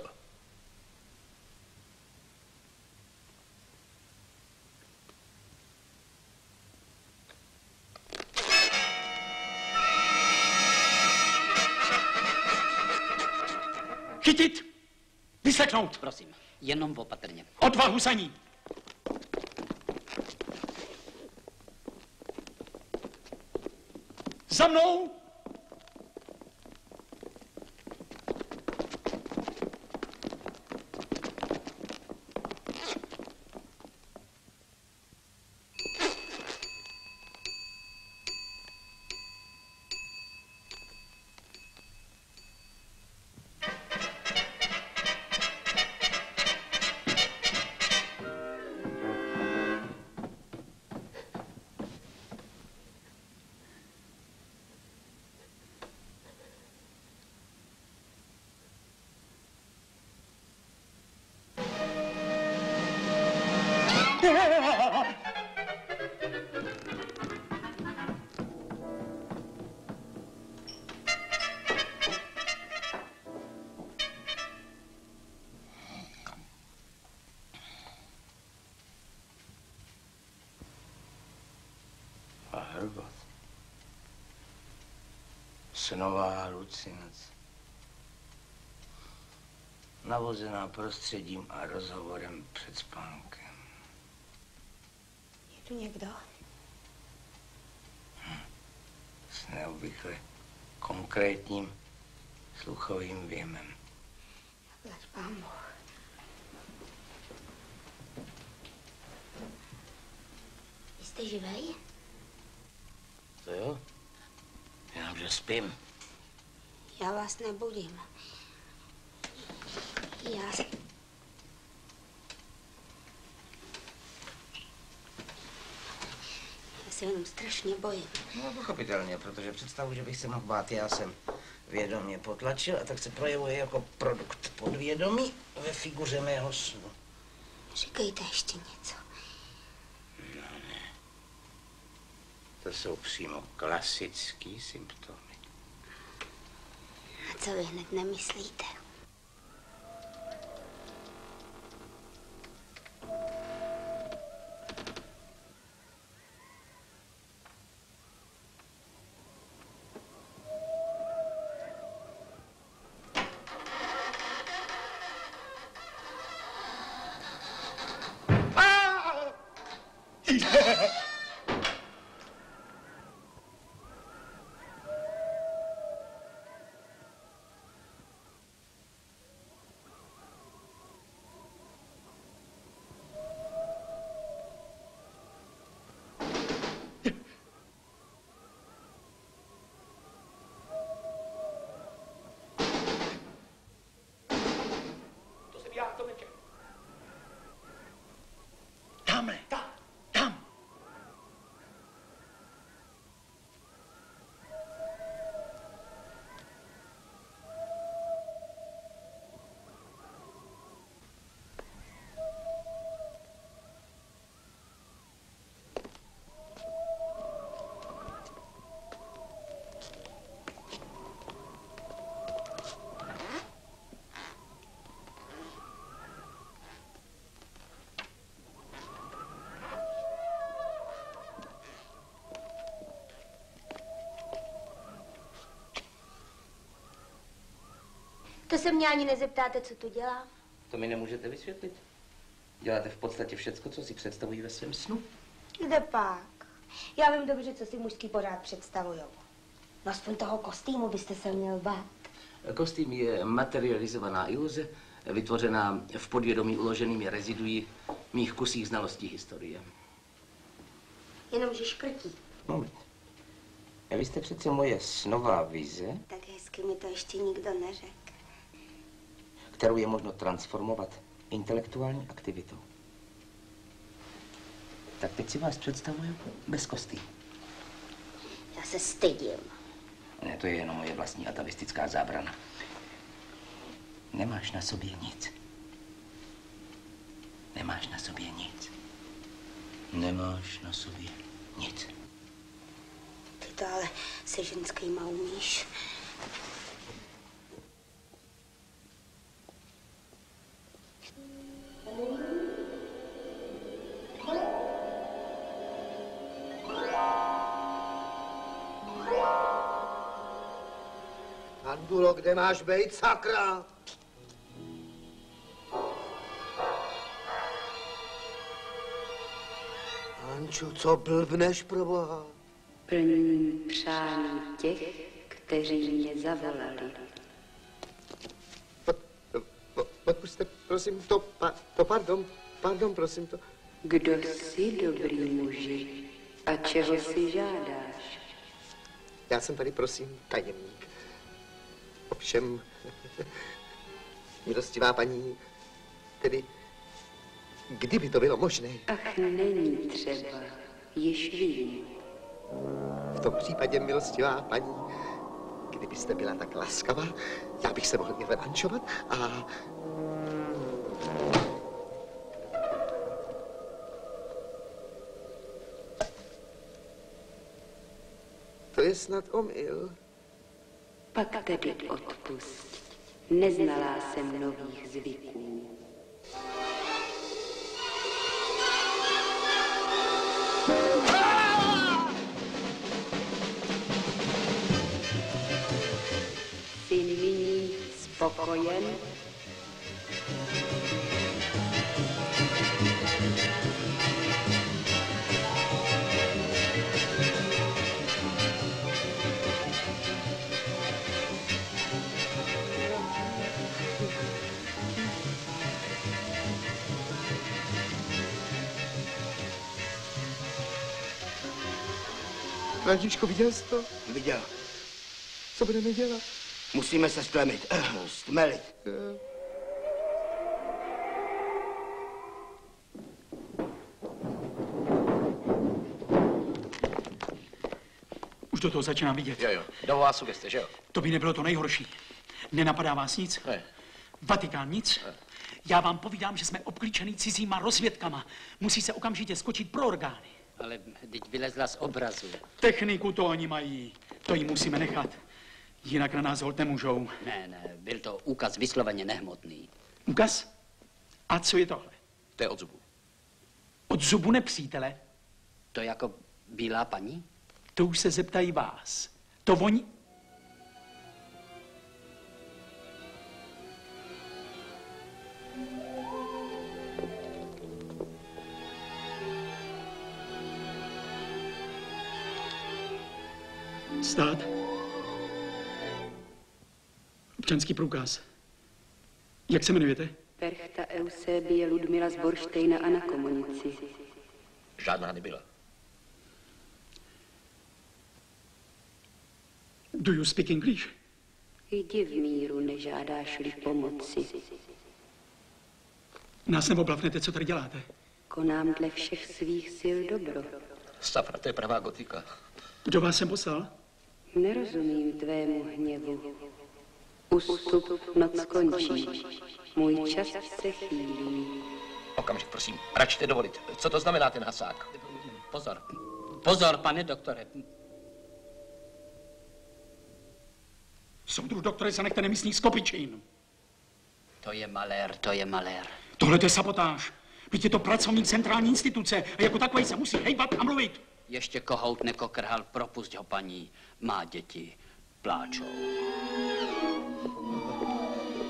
Chytit! Vyslechnout! Prosím, jenom opatrně. Odvahu za ní! Za mnou! Hrgot. Snová halucinace. Navozená prostředím a rozhovorem před spánkem. Je tu někdo? S neobvykle konkrétním sluchovým věmem. Zaplať Pán Bůh. Vy jste živej? To jo? Jenomže spím. Já vás nebudím. Já se jenom strašně bojím. No, pochopitelně, protože představu, že bych se mohl bát, já jsem vědomě potlačil a tak se projevuje jako produkt podvědomí ve figuře mého snu. Říkejte ještě něco. No ne. To jsou přímo klasický symptomy. A co vy hned nemyslíte? To se mě ani nezeptáte, co tu dělám. To mi nemůžete vysvětlit. Děláte v podstatě všecko, co si představují ve svém snu. Kde pak? Já vím dobře, co si mužský pořád představujou. No aspoň toho kostýmu byste se měl bát. Kostým je materializovaná iluze, vytvořená v podvědomí uloženými reziduji mých kusích znalostí historie. Jenomže škrtí. Moment. A vy jste přece moje snová vize, Tak hezky mi to ještě nikdo neřekl. kterou je možno transformovat intelektuální aktivitou. Tak teď si vás představuju bez kostýmu. Já se stydím. Ne, to je jenom moje vlastní atavistická zábrana. Nemáš na sobě nic. Nemáš na sobě nic. Nemáš na sobě nic. Ty to ale se ženskýma umíš. Andulo, kde máš bejt, sakra? Ančo, co blbneš, proboha? Plním přání těch, kteří mě zavolali. Odpuste, prosím, pardon, prosím, to. Kdo jsi, dobrý muži, a čeho si žádáš? Já jsem tady, prosím, tajemník. Ovšem, milostivá paní, tedy, kdyby to bylo možné. Ach, není třeba, již vím. V tom případě, milostivá paní, kdybyste byla tak laskavá, já bych se mohl vyvenančovat a... To je snad omyl. Pak tedy odpusť. Neznalá jsem nových zvyků. Jsi nyní spokojen? Františko, viděl jsi to? Viděl. Co budeme dělat? Musíme se stmelit. Už do toho začínám vidět. Jo. Dová sugeste, že jo? To by nebylo to nejhorší. Nenapadá vás nic? Ne. Vatikán nic? Ne. Já vám povídám, že jsme obklíčený cizíma rozvědkama. Musí se okamžitě skočit pro orgány. Ale teď vylezla z obrazu. Techniku to oni mají. To jim musíme nechat. Jinak na nás holt nemůžou. Ne, byl to úkaz vysloveně nehmotný. Úkaz? A co je tohle? To je od zubu. Od zubu nepřítele? To jako bílá paní? To už se zeptají vás. To oni... Stát. Občanský průkaz. Jak se jmenujete? Perchta Eusebie Ludmila z Borštejna a na Komunici. Žádná nebyla. Do you speak English? Jdi v míru, nežádáš-li pomoci. Nás neoblavnete, co tady děláte. Konám dle všech svých sil dobro. Safra, to je pravá gotika. Kdo vás sem poslal? Nerozumím tvému hněvu. Ustup, noc končí. Můj čas se chýlí. Okamžik, prosím, račte dovolit. Co to znamená ten hasák? Pozor, pane doktore. Soudruh doktore, zanechte nemístních skopičin. To je malér. Tohle je sabotáž. Víte, je to pracovník centrální instituce a jako takový se musí hejbat a mluvit. Ještě kohout nekokrhal, propusť ho, paní. Má děti, pláčou.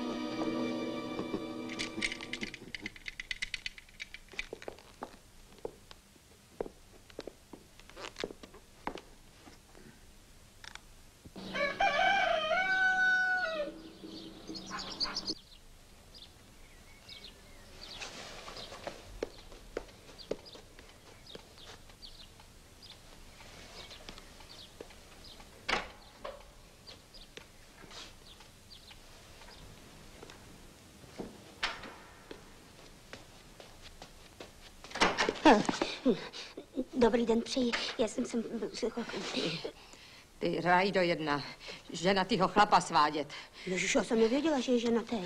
Dobrý den, přeji. Já jsem sem... Ty Rajdo jedna, ženatýho chlapa svádět. Ježiš, já jsem nevěděla, že je ženatý.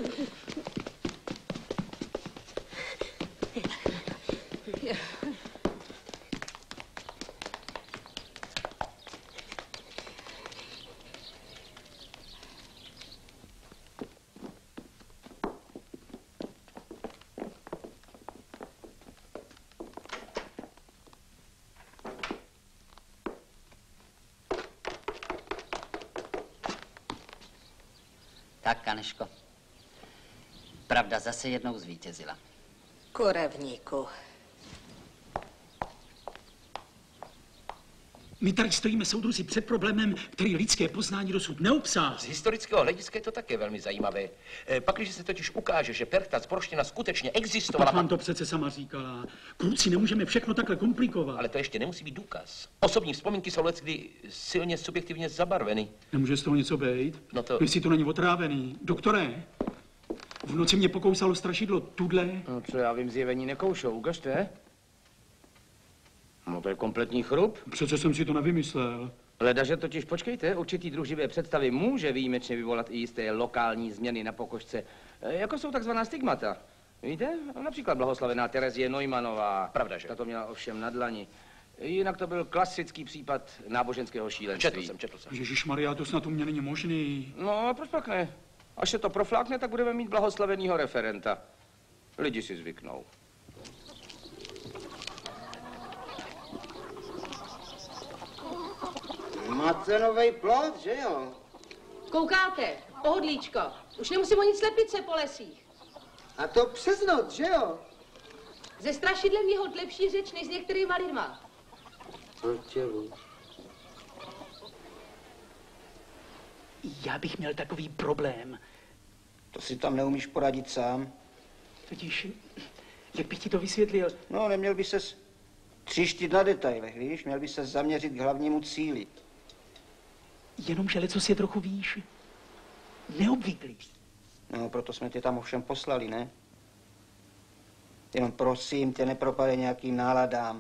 Tak, Kaneško, pravda zase jednou zvítězila. Kurevníku. My tady stojíme, soudruzi, před problémem, který lidské poznání dosud neobsáhl. Z historického hlediska je to také velmi zajímavé. Pakliže se totiž ukáže, že Perchta zboroštěna skutečně existovala... Tak vám to přece sama říkala. Kluci, nemůžeme všechno takhle komplikovat. Ale to ještě nemusí být důkaz. Osobní vzpomínky jsou leckdy silně subjektivně zabarveny. Nemůže z toho něco být? No to... Jestli to není otrávený. Doktore, v noci mě pokousalo strašidlo tudle. No co já vím, zjevení nekoušou, ukažte. No to je kompletní chrup. Přece jsem si to nevymyslel. Ledaže totiž, počkejte, určitý druh živé představy může výjimečně vyvolat i jisté lokální změny na pokožce, jako jsou takzvaná stigmata. Víte? Například blahoslavená Terezie Neumannová. Pravda, že? Ta to měla ovšem na dlani. Jinak to byl klasický případ náboženského šílenství. Četl jsem. Ježišmarja, to snad u mě není možný. No, proč pak ne? Až se to proflákne, tak budeme mít blahoslavenýho referenta. Lidi si zvyknou. Máte novej plot, že jo? Koukáte, pohodlíčko. Už nemusím o nic slepice po lesích. A to přes noc, že jo? Ze strašidlem je hod lepší řeč než s některýma lidma. Já bych měl takový problém. To si tam neumíš poradit sám. Totiž, jak bych ti to vysvětlil? No, neměl by ses třištit na detailech, víš? Měl by ses zaměřit k hlavnímu cíli. Jenomže lecos je trochu výš. Neobvyklý. No, proto jsme tě tam ovšem poslali, ne? Jenom prosím tě, nepropadej nějakým náladám.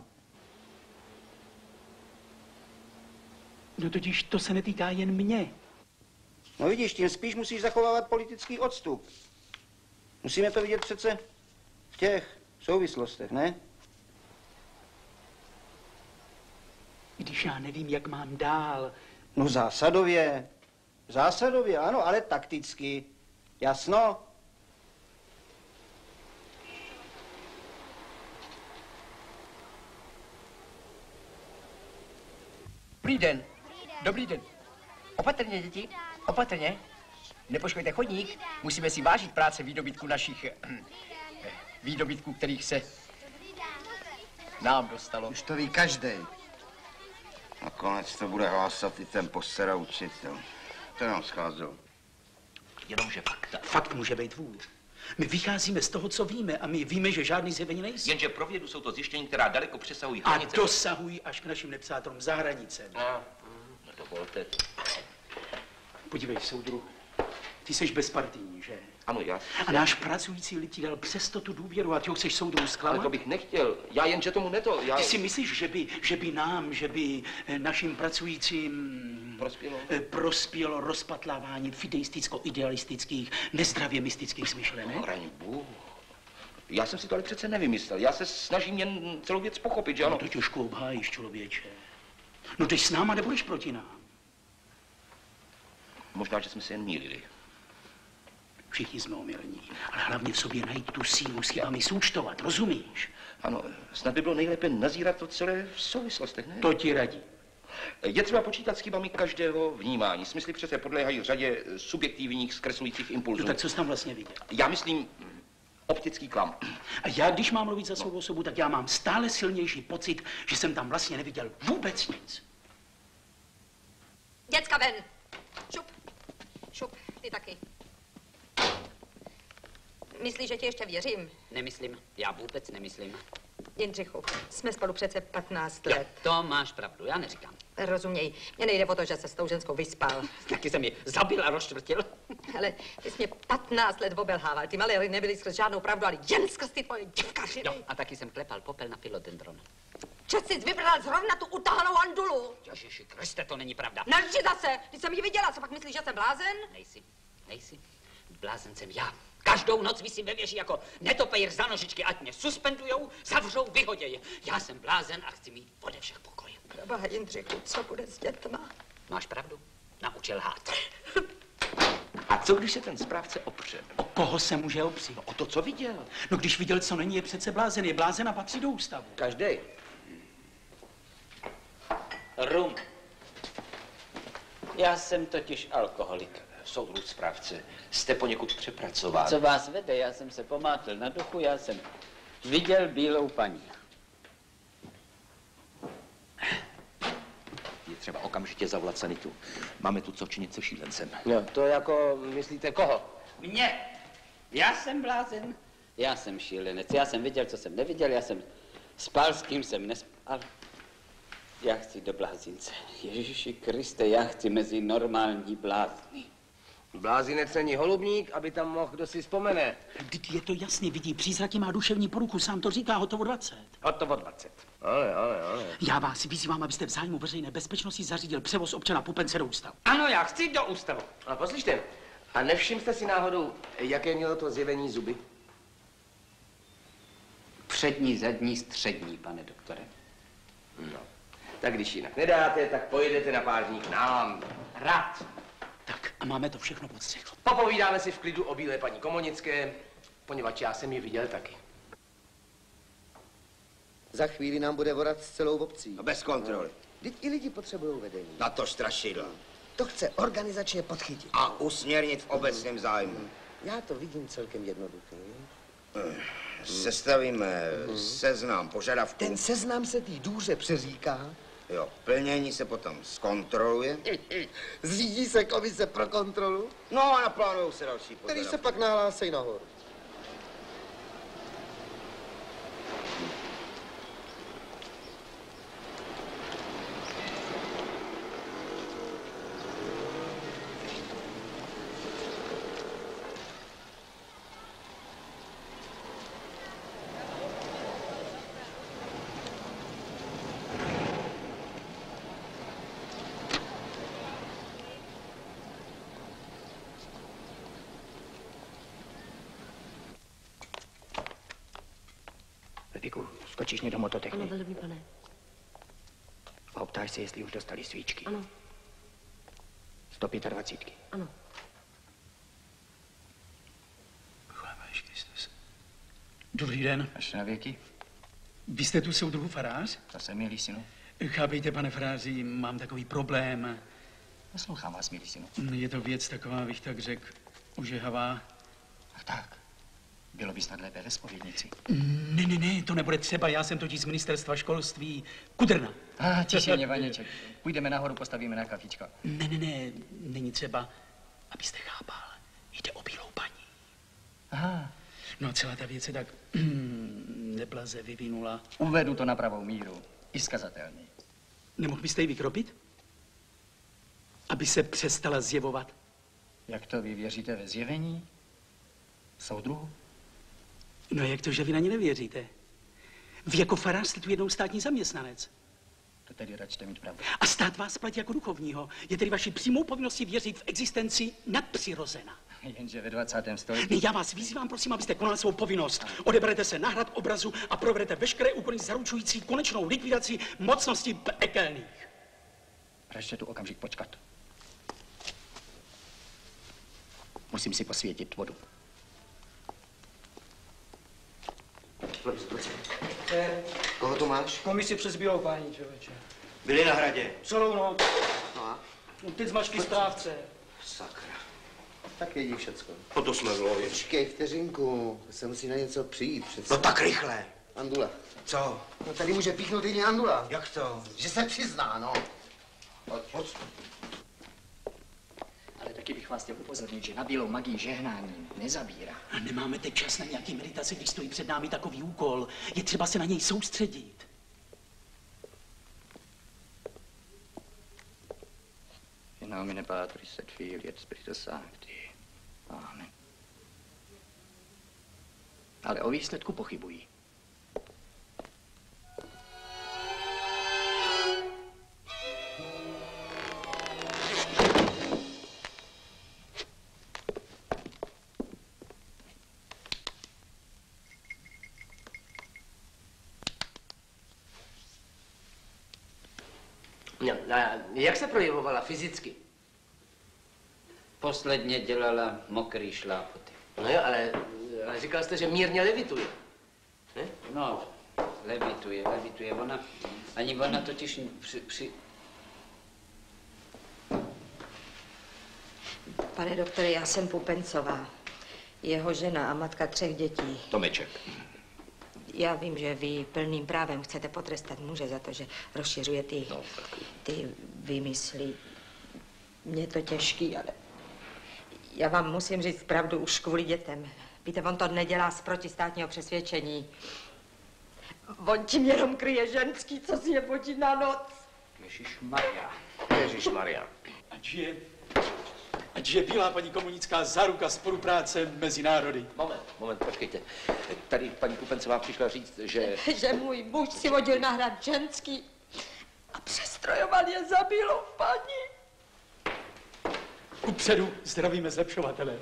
No totiž to se netýká jen mě. No vidíš, tím spíš musíš zachovávat politický odstup. Musíme to vidět přece v těch souvislostech, ne? Když já nevím, jak mám dál. No zásadově. Zásadově, ano, ale takticky. Jasno? Dobrý den. Dobrý den. Opatrně, děti, opatrně. Nepoškodíte chodník. Musíme si vážit práce výdobytků našich... výdobytků, kterých se nám dostalo. Už to ví každej. Nakonec to bude hlásat i ten posera učitel. To nám scházel. Jenomže fakta. Fakt může být vůl. My vycházíme z toho, co víme, a my víme, že žádný zjevení nejsou. Jenže pro vědu jsou to zjištění, která daleko přesahují A hranice. dosahují až k našim nepřátelům za hranicemi. No, dovolte. Podívej, soudru, ty jsi bezpartijní, že? Ano, já. A náš pracující lid ti dal přesto tu důvěru a ty ho chceš soudru zklamat? Ale to bych nechtěl. Já jenže tomu neto. Ty si myslíš, že by našim pracujícím prospělo rozpatlávání fideisticko-idealistických, nezdravě mystických smyšlenek? No, raň Bůh. Já jsem si to ale přece nevymyslel. Já se snažím jen celou věc pochopit, že ano? No to těžko obhájíš, člověče. No jdeš s náma, nebudeš proti nám. Možná, že jsme se jen mýlili. Všichni jsme omylní, ale hlavně v sobě najít tu sílu s chybami součtovat, rozumíš? Ano, snad by bylo nejlépe nazírat to celé v souvislostech, ne? To ti radí. Je třeba počítat s chybami každého vnímání. Smysly přece podléhají řadě subjektivních zkreslujících impulzů. No tak co jsi tam vlastně viděl? Já myslím optický klam. A já, když mám mluvit za svou osobu, tak já mám stále silnější pocit, že jsem tam vlastně neviděl vůbec nic. Děcka ven! Šup! Šup, ty taky. Myslíš, že ti ještě věřím? Nemyslím, já vůbec nemyslím. Jindřichu, jsme spolu přece 15 let. Jo, to máš pravdu, já neříkám. Rozuměj, mě nejde o to, že se s tou ženskou vyspal. Taky jsem ji zabil a rozčtvrtil. Ale ty jsi mě 15 let obelhával. Ty malé nebyly skrz žádnou pravdu, ale jen skrz ty tvoje děvkařiny. Jo, a taky jsem klepal popel na filodendron. Čet jsi vybral zrovna tu utahanou andulu. Ježiši Kriste, to není pravda. Nelži zase, ty jsem ji viděla, co pak myslíš, že jsem blázen? Nejsi. Blázen jsem já. Každou noc visím ve věži jako netopejr za nožičky, ať mě suspendujou, zavřou, vyhoděj. Já jsem blázen a chci mít ode všech pokoj. Proboha, Jindřichu, co bude s dětma? Máš pravdu, naučil lhát. A co když se ten správce opře? O koho se může opřít? No, o to, co viděl. No když viděl, co není, je přece blázen. Je blázen a patří do ústavu. Každý. Rum. Já jsem totiž alkoholik. Soudruh správce, jste poněkud přepracován. Co vás vede? Já jsem se pomátl na duchu, já jsem viděl bílou paní. Je třeba okamžitě zavolat sanitu. Máme tu co činit se šílencem. No, to jako myslíte koho? Mě! Já jsem blázen, já jsem šílenec, já jsem viděl, co jsem neviděl, já jsem spal, s kým jsem nespal. Já chci do blázince. Ježiši Kriste, já chci mezi normální blázny. Blázinec není holubník, aby tam mohl kdo si vzpomene. Vždyť je to jasně, vidí přízraky, má duševní poruchu, sám to říká, hotovo 20. Hotovo 20. Ale. Já vás vyzývám, abyste v zájmu veřejné bezpečnosti zařídil převoz občana Pupence do ústavu. Ano, já chci do ústavu. A poslyšte, a nevšiml jste si náhodou, jaké mělo to zjevení zuby? Přední, zadní, střední, pane doktore. No, tak když jinak nedáte, tak pojedete na pár k nám. Rád. Tak a máme to všechno pod střechou. Popovídáme si v klidu o bílé paní Komonické, poněvadž já jsem ji viděl taky. Za chvíli nám bude vorat s celou obcí. No bez kontroly. Vždyť i lidi potřebují vedení. Na to strašidla. To chce organizačně podchytit. A usměrnit v obecném zájmu. Já to vidím celkem jednoduché. Sestavíme seznam požadavků. Ten seznam se tý důře přeříká. Jo, plnění se potom zkontroluje. Zřídí se komise pro kontrolu. No a naplánujou se další požadavky. Který se pak nahlásejí nahoru. Pepiku, skočíš mě do mototechny. Ano, velmi, pane. A optáš se, jestli už dostali svíčky. Ano. 125. Ano. Chváváš Kristus. Dobrý den. Až na věky. Vy jste tu soudruhu farář? To jsem, milý synu. Chápejte, pane faráři, mám takový problém. Poslouchám vás, milý synu. Je to věc taková, bych tak řekl, ožehavá. Ach tak. Bylo by snad lépe ve zpovědnici. Ne, to nebude třeba, já jsem totiž z ministerstva školství Kudrna. Tiše mě, Vaněček. Půjdeme nahoru, postavíme na kafičko. Ne, není třeba, abyste chápal. Jde o bílou paní. Aha. No a celá ta věc se tak neblaze vyvinula. Uvedu to na pravou míru. I skazatelně. Nemohl byste ji vykropit? Aby se přestala zjevovat? Jak to vy věříte ve zjevení? Soudruhu? No jak to, že vy na ně nevěříte? Vy jako farář jste tu jednou státní zaměstnanec. To tedy račte mít pravdu. A stát vás platí jako duchovního. Je tedy vaší přímou povinností věřit v existenci nadpřirozena. Jenže ve 20. století... Ne, já vás vyzývám, prosím, abyste konali svou povinnost. Odeberete se na hrad obrazu a provedete veškeré úkony zaručující konečnou likvidaci mocností pekelných. Ještě tu okamžik počkat. Musím si posvětit vodu. Koho tu máš? Komisi přes bílou paní, člověče. Byli na hradě. Celou noc. No a? No, ty zmačky správce. Sakra. Tak jedí všecko. No to jsme mluvili. Počkej vteřinku, se musí na něco přijít přece. No tak rychle. Andula. Co? No tady může píchnout jedině Andula. Jak to? Že se přizná, no. Pojď. Ale taky bych vás chtěl upozornit, že na bílou magii žehnání nezabírá. A nemáme teď čas na nějaký meditaci, když stojí před námi takový úkol. Je třeba se na něj soustředit. Patris et Filii et Spiritus Sancti. Amen. Ale o výsledku pochybují. No, a jak se projevovala fyzicky? Posledně dělala mokrý šlápoty. No jo, ale říkal jste, že mírně levituje. Ne? No, levituje. Ani ona totiž Pane doktore, já jsem Pupencová. Jeho žena a matka 3 dětí. Tomeček. Já vím, že vy plným právem chcete potrestat muže za to, že rozšiřuje ty výmysly. Mně to těžký, ale já vám musím říct pravdu už kvůli dětem. Víte, on to nedělá z protistátního přesvědčení. On tím jenom kryje ženský, co si je bodí na noc. Ježišmarja. Ježišmarja. Ať je bílá paní komunická záruka spolupráce mezi národy. Moment, počkejte. Tady paní Pupencová přišla říct, že... Že můj muž si vodil na hrad ženský a přestrojoval je za bílou paní. Kupředu zdravíme zlepšovatele.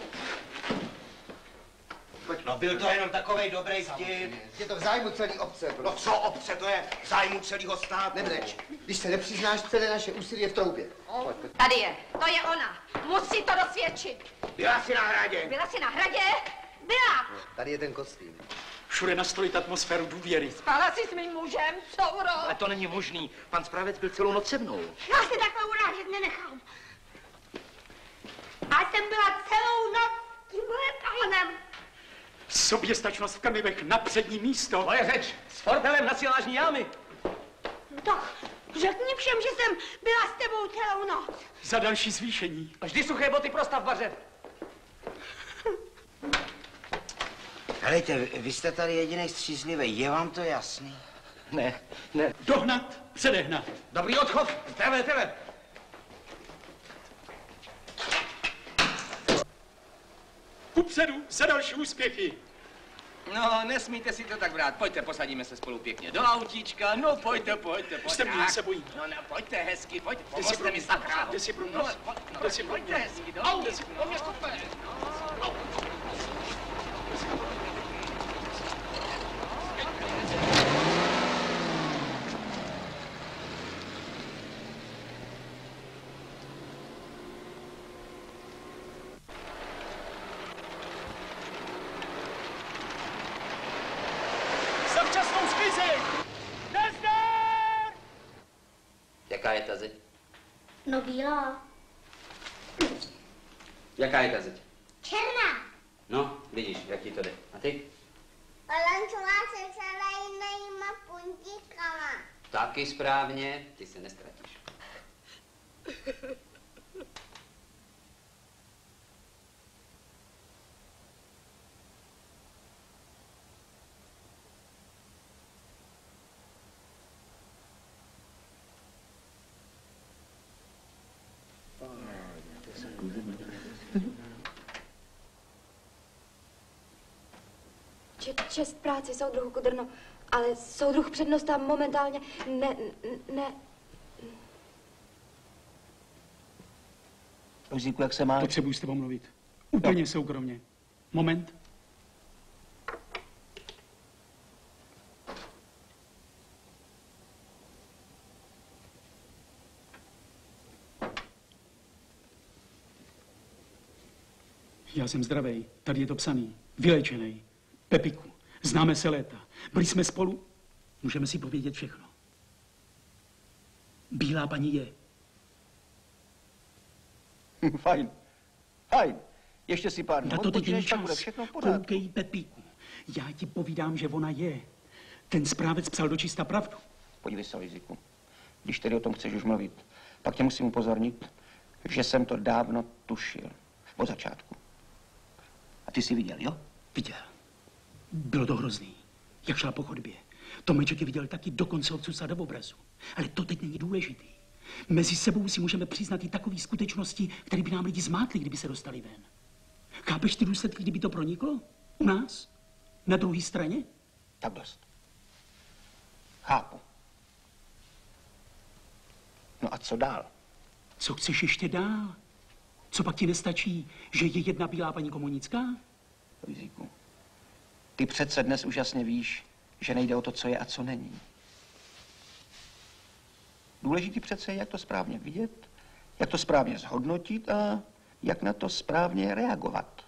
No byl to jenom takovej dobrý vtip. Je to v zájmu celé obce. No co obce, to je v zájmu celého státu. Nebreč. Když se nepřiznáš, celé naše úsilí je v troubě. Tady je, to je ona. Musí to dosvědčit. Byla jsi na hradě. Byla jsi na hradě? Byla. Tady je ten kostým. Všude nastolit atmosféru důvěry. Spala jsi s mým mužem, Souro. Ale to není možný. Pan správec byl celou noc se mnou. Já si takhle urážet nenechám. A jsem byla celou noc s tímhle pánem. Soběstačnost v krmivech na přední místo. To je řeč s fortelem na silážní jámy. No tak řekni všem, že jsem byla s tebou celou noc. Za další zvýšení. Vždy suché boty pro stavbaře. Helejte, vy jste tady jedinej střízlivý, je vám to jasný? Ne. Dohnat, předehnat. Dobrý odchod, zdravé tele. Kupředu za další úspěchy. No, nesmíte si to tak brát. Pojďte, posadíme se spolu pěkně do autíčka. No, pojďte. Jste mě, se bojím. No, pojďte hezky, pojďte. Pomozte mi sakra. Jde si pro mě. Pojďte hezky, do autíčka. Po mě stopé. Jaká je ta zeď? No bílá. Jaká je ta zeď? Černá. No, vidíš, jak ti to jde. A ty? Olančová se celá jinýma puntíkama. Taky správně, ty se nestratíš. Čest práci, soudruhu Kudrno, ale soudruh přednosta momentálně ne. Luzíku, jak se máš? Potřebuji s tebou mluvit. Úplně soukromně. Moment. Já jsem zdravej, tady je to psaný, vylečenej. Pepiku, známe se léta, byli jsme spolu, můžeme si povědět všechno. Bílá paní je. Fajn. Ještě si pár na to teď není čas. Bude všechno v pořádku. Koukej, Pepíku, já ti povídám, že ona je. Ten správec psal dočista pravdu. Podívej se, Liziku, když tedy o tom chceš už mluvit, pak tě musím upozornit, že jsem to dávno tušil. Od začátku. A ty jsi viděl, jo? Viděl. Bylo to hrozný, jak šla po chodbě. Tomeček ji viděl taky dokonce odsud do obrazu. Ale to teď není důležitý. Mezi sebou si můžeme přiznat i takové skutečnosti, které by nám lidi zmátly, kdyby se dostali ven. Chápeš ty důsledky, kdyby to proniklo? U nás? Na druhé straně? Tak dost. Chápu. No a co dál? Co chceš ještě dál? Co pak ti nestačí, že je jedna bílá paní Komonická? Luizíku, ty přece dnes už jasně víš, že nejde o to, co je a co není. Důležitý přece je, jak to správně vidět, jak to správně zhodnotit a jak na to správně reagovat.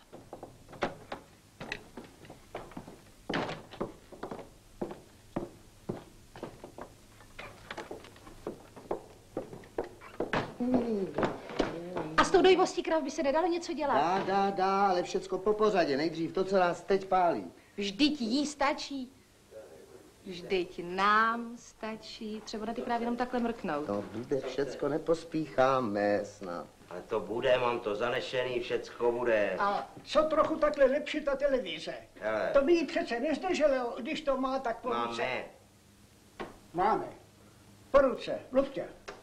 A s tou dojivostí krav by se nedalo něco dělat? Dá, ale všecko po pořadě. Nejdřív to, co nás teď pálí. Vždyť jí stačí. Vždyť nám stačí. Třeba na ty právě jenom takhle mrknout. To bude všecko, nepospícháme snad. Ale to bude, mám to zanešený, všecko bude. A co trochu takhle lepší ta televize? Hele. To by jí přece nezdrželo, když to má tak po ruce. Máme. Máme. Po ruce, Luptě.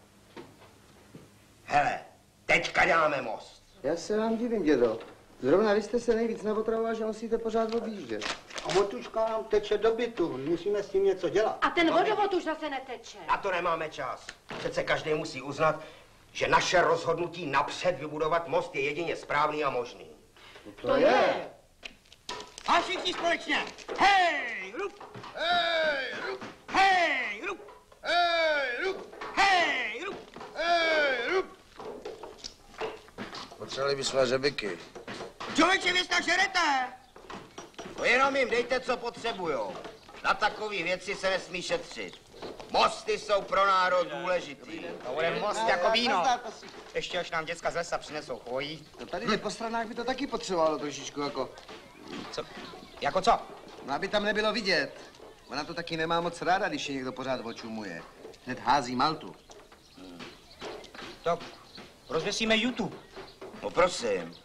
Hele, teďka děláme most. Já se vám divím, dědo. Zrovna vy jste se nejvíc naotravoval, že musíte pořád objíždět. A motuška nám teče do bytu, musíme s tím něco dělat. A ten vodovod už zase neteče. Na to nemáme čas. Přece každý musí uznat, že naše rozhodnutí napřed vybudovat most je jedině správný a možný. To je. A všichni společně. Hej, rup! Hej, rup! Hej, rup! Hej, rup! Hej, rup! Hej, rup! Potřebovali bychom řebiky. Člověče, vy snad žerete! To jenom jim dejte, co potřebujou. Na takové věci se nesmí šetřit. Mosty jsou pro národ důležitý. To bude most jako víno. Ještě až nám děcka z lesa přinesou chvojí. To tady po stranách by to taky potřebovalo trošičku jako... Co? Jako co? No, aby tam nebylo vidět. Ona to taky nemá moc ráda, když je někdo pořád očumuje. Hned hází maltu. Tak rozvěsíme YouTube. No prosím.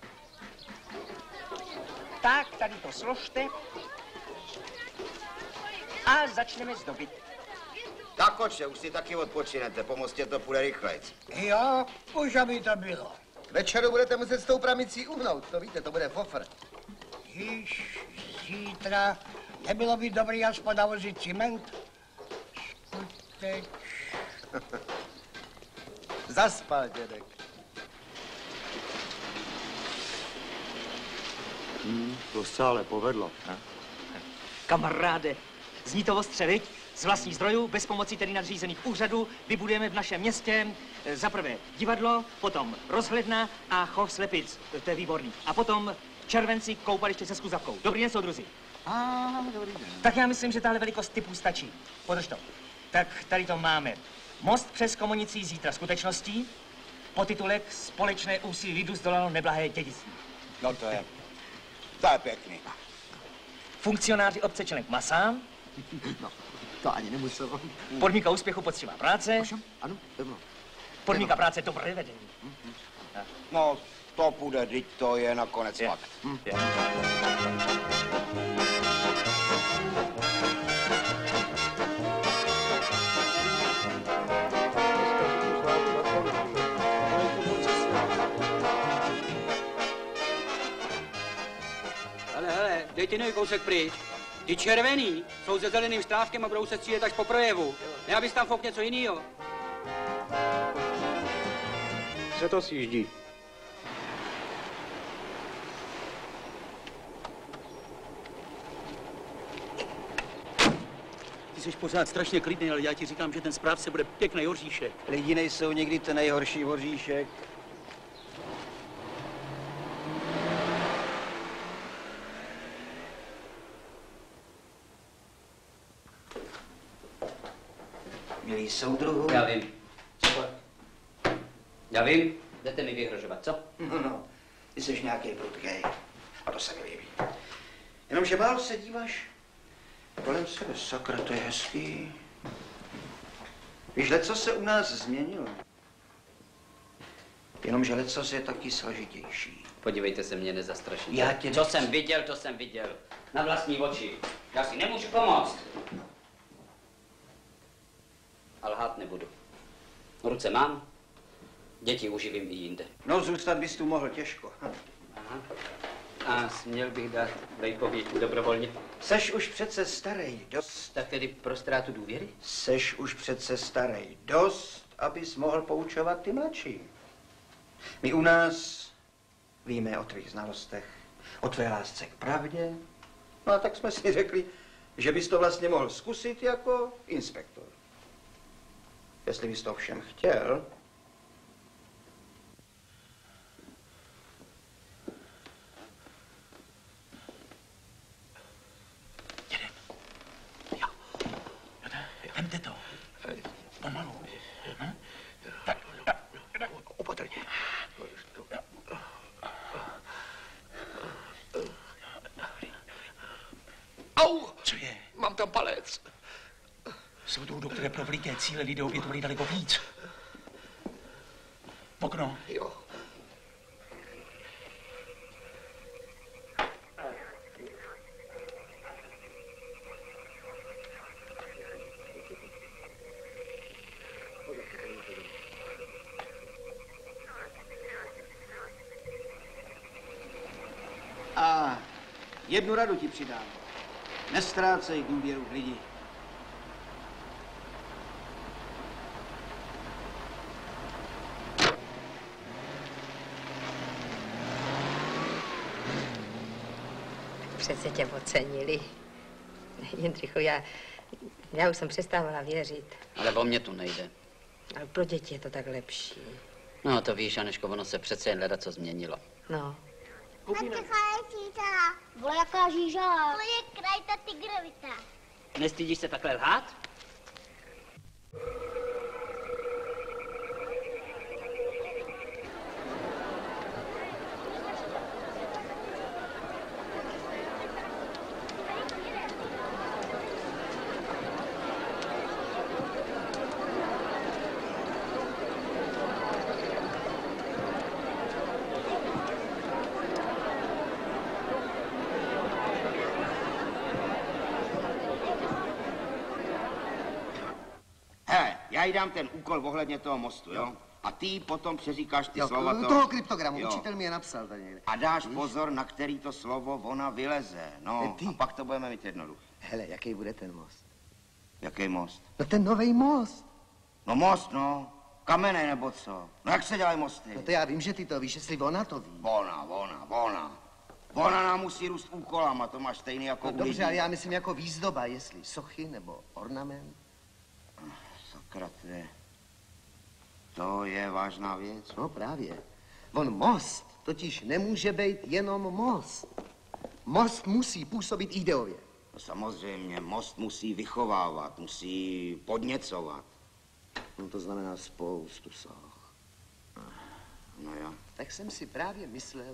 Tak, tady to složte a začneme zdobit. Tak oče, už si taky odpočinete, po mostě to půjde rychlejc. Jo, už aby to bylo. K večeru budete muset s tou pramicí uhnout, to víte, to bude fofr. Již zítra nebylo by dobrý aspoň navozit ciment? Skuteč. Zaspal, dědek. To se ale povedlo. Kamaráde, zní to ostře, viď? Z vlastních zdrojů, bez pomoci tedy nadřízených úřadů, vybudujeme v našem městě za prvé divadlo, potom rozhledna a chov slepic. To je výborný. A potom v červenci koupaliště se skuzavkou. Dobrý den, soudruzi. Dobrý den. Tak já myslím, že tahle velikost typů stačí. Podrž to. Tak tady to máme. Most přes Komonicí zítra skutečností. Podtitulek Společné úsilí lidu zdolalo neblahé dědictví. No to je pěkný. Funkcionáři obce Čelenek Masám. No, to ani nemuselo. Podmínka úspěchu poctivá práce. Ano, pevno. Podmínka práce dobré vedení. No, to půjde, teď to je nakonec fakt. Hele, dejte jiný kousek pryč. Ty červený jsou se zeleným štrávkem a budou se střílet až po projevu. Ne, abys tam fok něco jinýho. Se to sjíždí. Ty jsi pořád strašně klidný, ale já ti říkám, že ten správce bude pěkný oříšek. Lidi nejsou někdy ten nejhorší oříšek. Milý soudruhu. Já vím. Já vím, jdete mi vyhrožovat, co? No, ty jsi nějaký prudkej. A to se mi líbí. Jenomže málo se díváš kolem sebe, sakra, to je hezký. Víš, leco se u nás změnilo. Jenomže lecos je taky složitější. Podívejte se, mě nezastrašit. Já tě Co jsem viděl, to jsem viděl. Na vlastní oči. Já si nemůžu pomoct. A lhát nebudu. Ruce mám, Děti uživím i jinde. No, zůstat bys tu mohl těžko. Aha. A směl bych dát výpověď dobrovolně? Seš už přece starej dost. Tak tedy pro ztrátu důvěry? Seš už přece starej dost, abys mohl poučovat ty mladší. My u nás víme o tvých znalostech, o tvé lásce k pravdě. No a tak jsme si řekli, že bys to vlastně mohl zkusit jako inspektor. Jestli bys to všem chtěl. Vemte to. Pomalu. No? Tak, opatrně. Au! Co je? Mám tam palec. Soudruhu, doktore, pro veliké cíle lidé obětovali daleko víc. Okno. Jo. A jednu radu ti přidám. Nestrácej důvěru v lidi. Přece tě ocenili. Jindřichu, já už jsem přestávala věřit. Ale o mě tu nejde. Ale pro děti je to tak lepší. No, to víš, Anežko, ono se přece jen co změnilo. No. Vole, jaká žížala. To je krajta tygrovita. Nestydíš se takhle lhát? Já jí dám ten úkol ohledně toho mostu, jo? A ty potom přeříkáš ty slova toho kryptogramu, učitel mi je napsal tady někde. A dáš pozor, na který to slovo ona vyleze, no. A pak to budeme mít jednoduché. Hele, jaký bude ten most? Jaký most? No ten nový most. No most, no. Kamenej nebo co? No jak se dělají mosty? No to já vím, že ty to víš, jestli ona to ví. Ona nám musí růst úkolama, to máš stejný jako no, dobře, ale já myslím jako výzdoba, jestli sochy nebo ornament. Sakra, to je vážná věc. No právě. On most totiž nemůže být jenom most. Most musí působit ideově. No samozřejmě, most musí vychovávat, musí podněcovat. No to znamená spoustu soch. No jo. Tak jsem si právě myslel.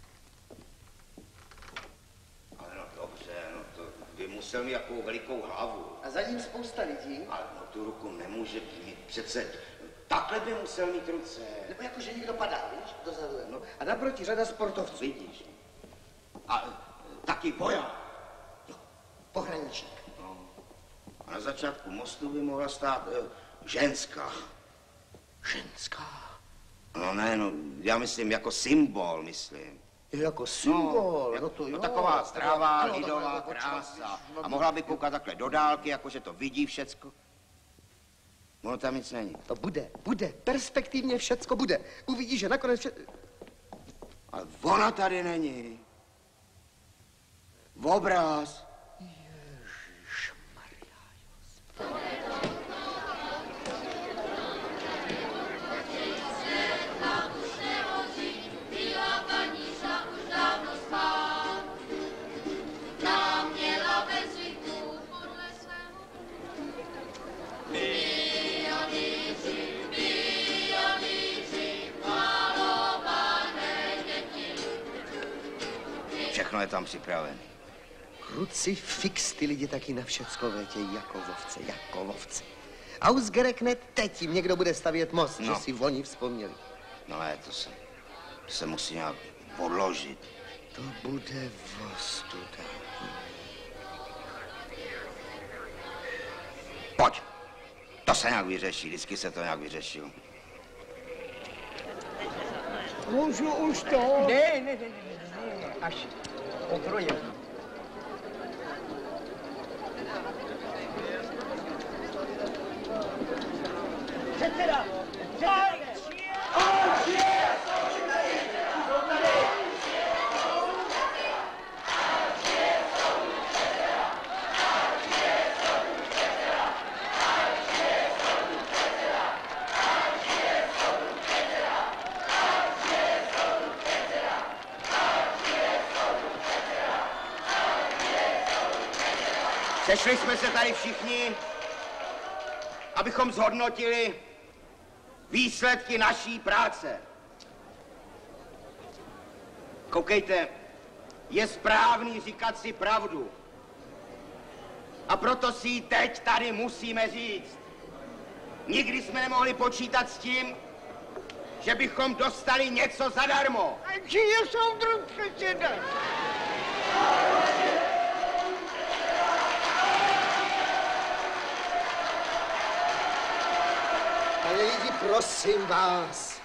Ale no dobře, no to by musel mít jakou velikou hlavu. A za ním spousta lidí. Ale no tu ruku nemůže mít přece. Takhle by musel mít ruce. Nebo jako, že někdo padá, víš, dozadu. No. A naproti řada sportovců. Vidíš. A taky voják. Jo, pohraničník. No. A na začátku mostu by mohla stát ženská. Ženská? No ne, no, já myslím jako symbol, myslím. Jako symbol, no to jo. No, taková zdravá, lidová krása. A mohla by koukat takhle do dálky, jakože to vidí všecko. Ono tam nic není. To bude. Perspektivně všecko bude. Uvidíš, že nakonec Ale ona tady není. V obraz. Všechno je tam připravené. Krucifix, ty lidi taky na všecko letějí jako ovce. Ausgerechnet teď jim někdo bude stavět most, že si oni vzpomněli. No ale to se musí nějak podložit. To bude ostuda. Pojď. To se nějak vyřeší, vždycky se to nějak vyřešilo. Můžu už to? Ne, až po projevu. Předseda! Sešli jsme se tady všichni, abychom zhodnotili výsledky naší práce. Koukejte, je správný říkat si pravdu. A proto si ji teď tady musíme říct. Nikdy jsme nemohli počítat s tím, že bychom dostali něco zadarmo. A či je soudruh předseda? Ale lidi, prosím vás.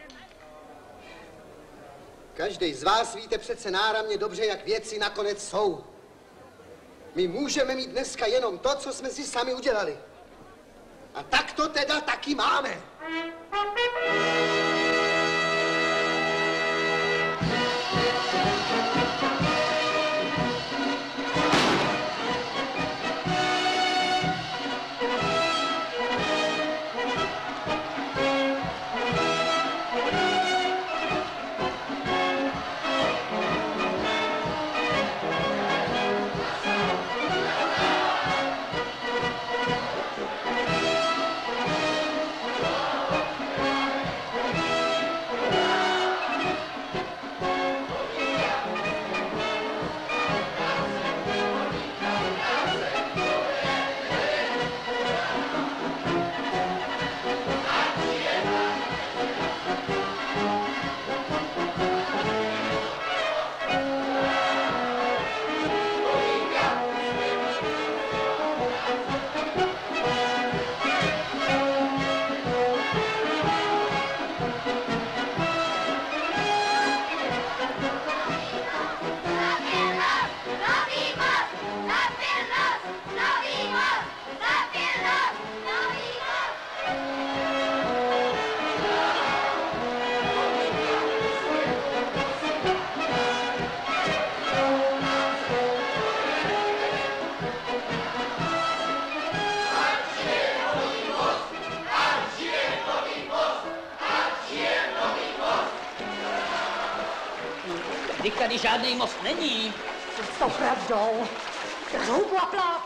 Každý z vás víte přece náramně dobře, jak věci nakonec jsou. My můžeme mít dneska jenom to, co jsme si sami udělali. A tak to teda taky máme. Vždyť tady žádný most není. S tou pravdou. Houbu a plát.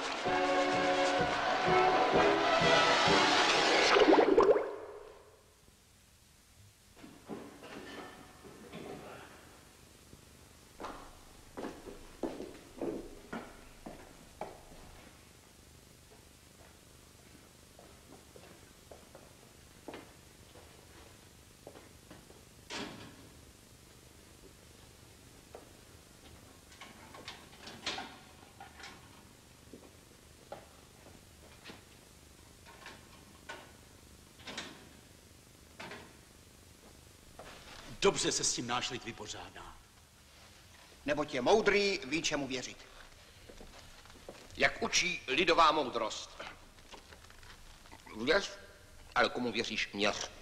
Dobře se s tím náš lid vypořádá. Neboť je moudrý, ví, čemu věřit. Jak učí lidová moudrost. Věř, ale komu věříš, měř.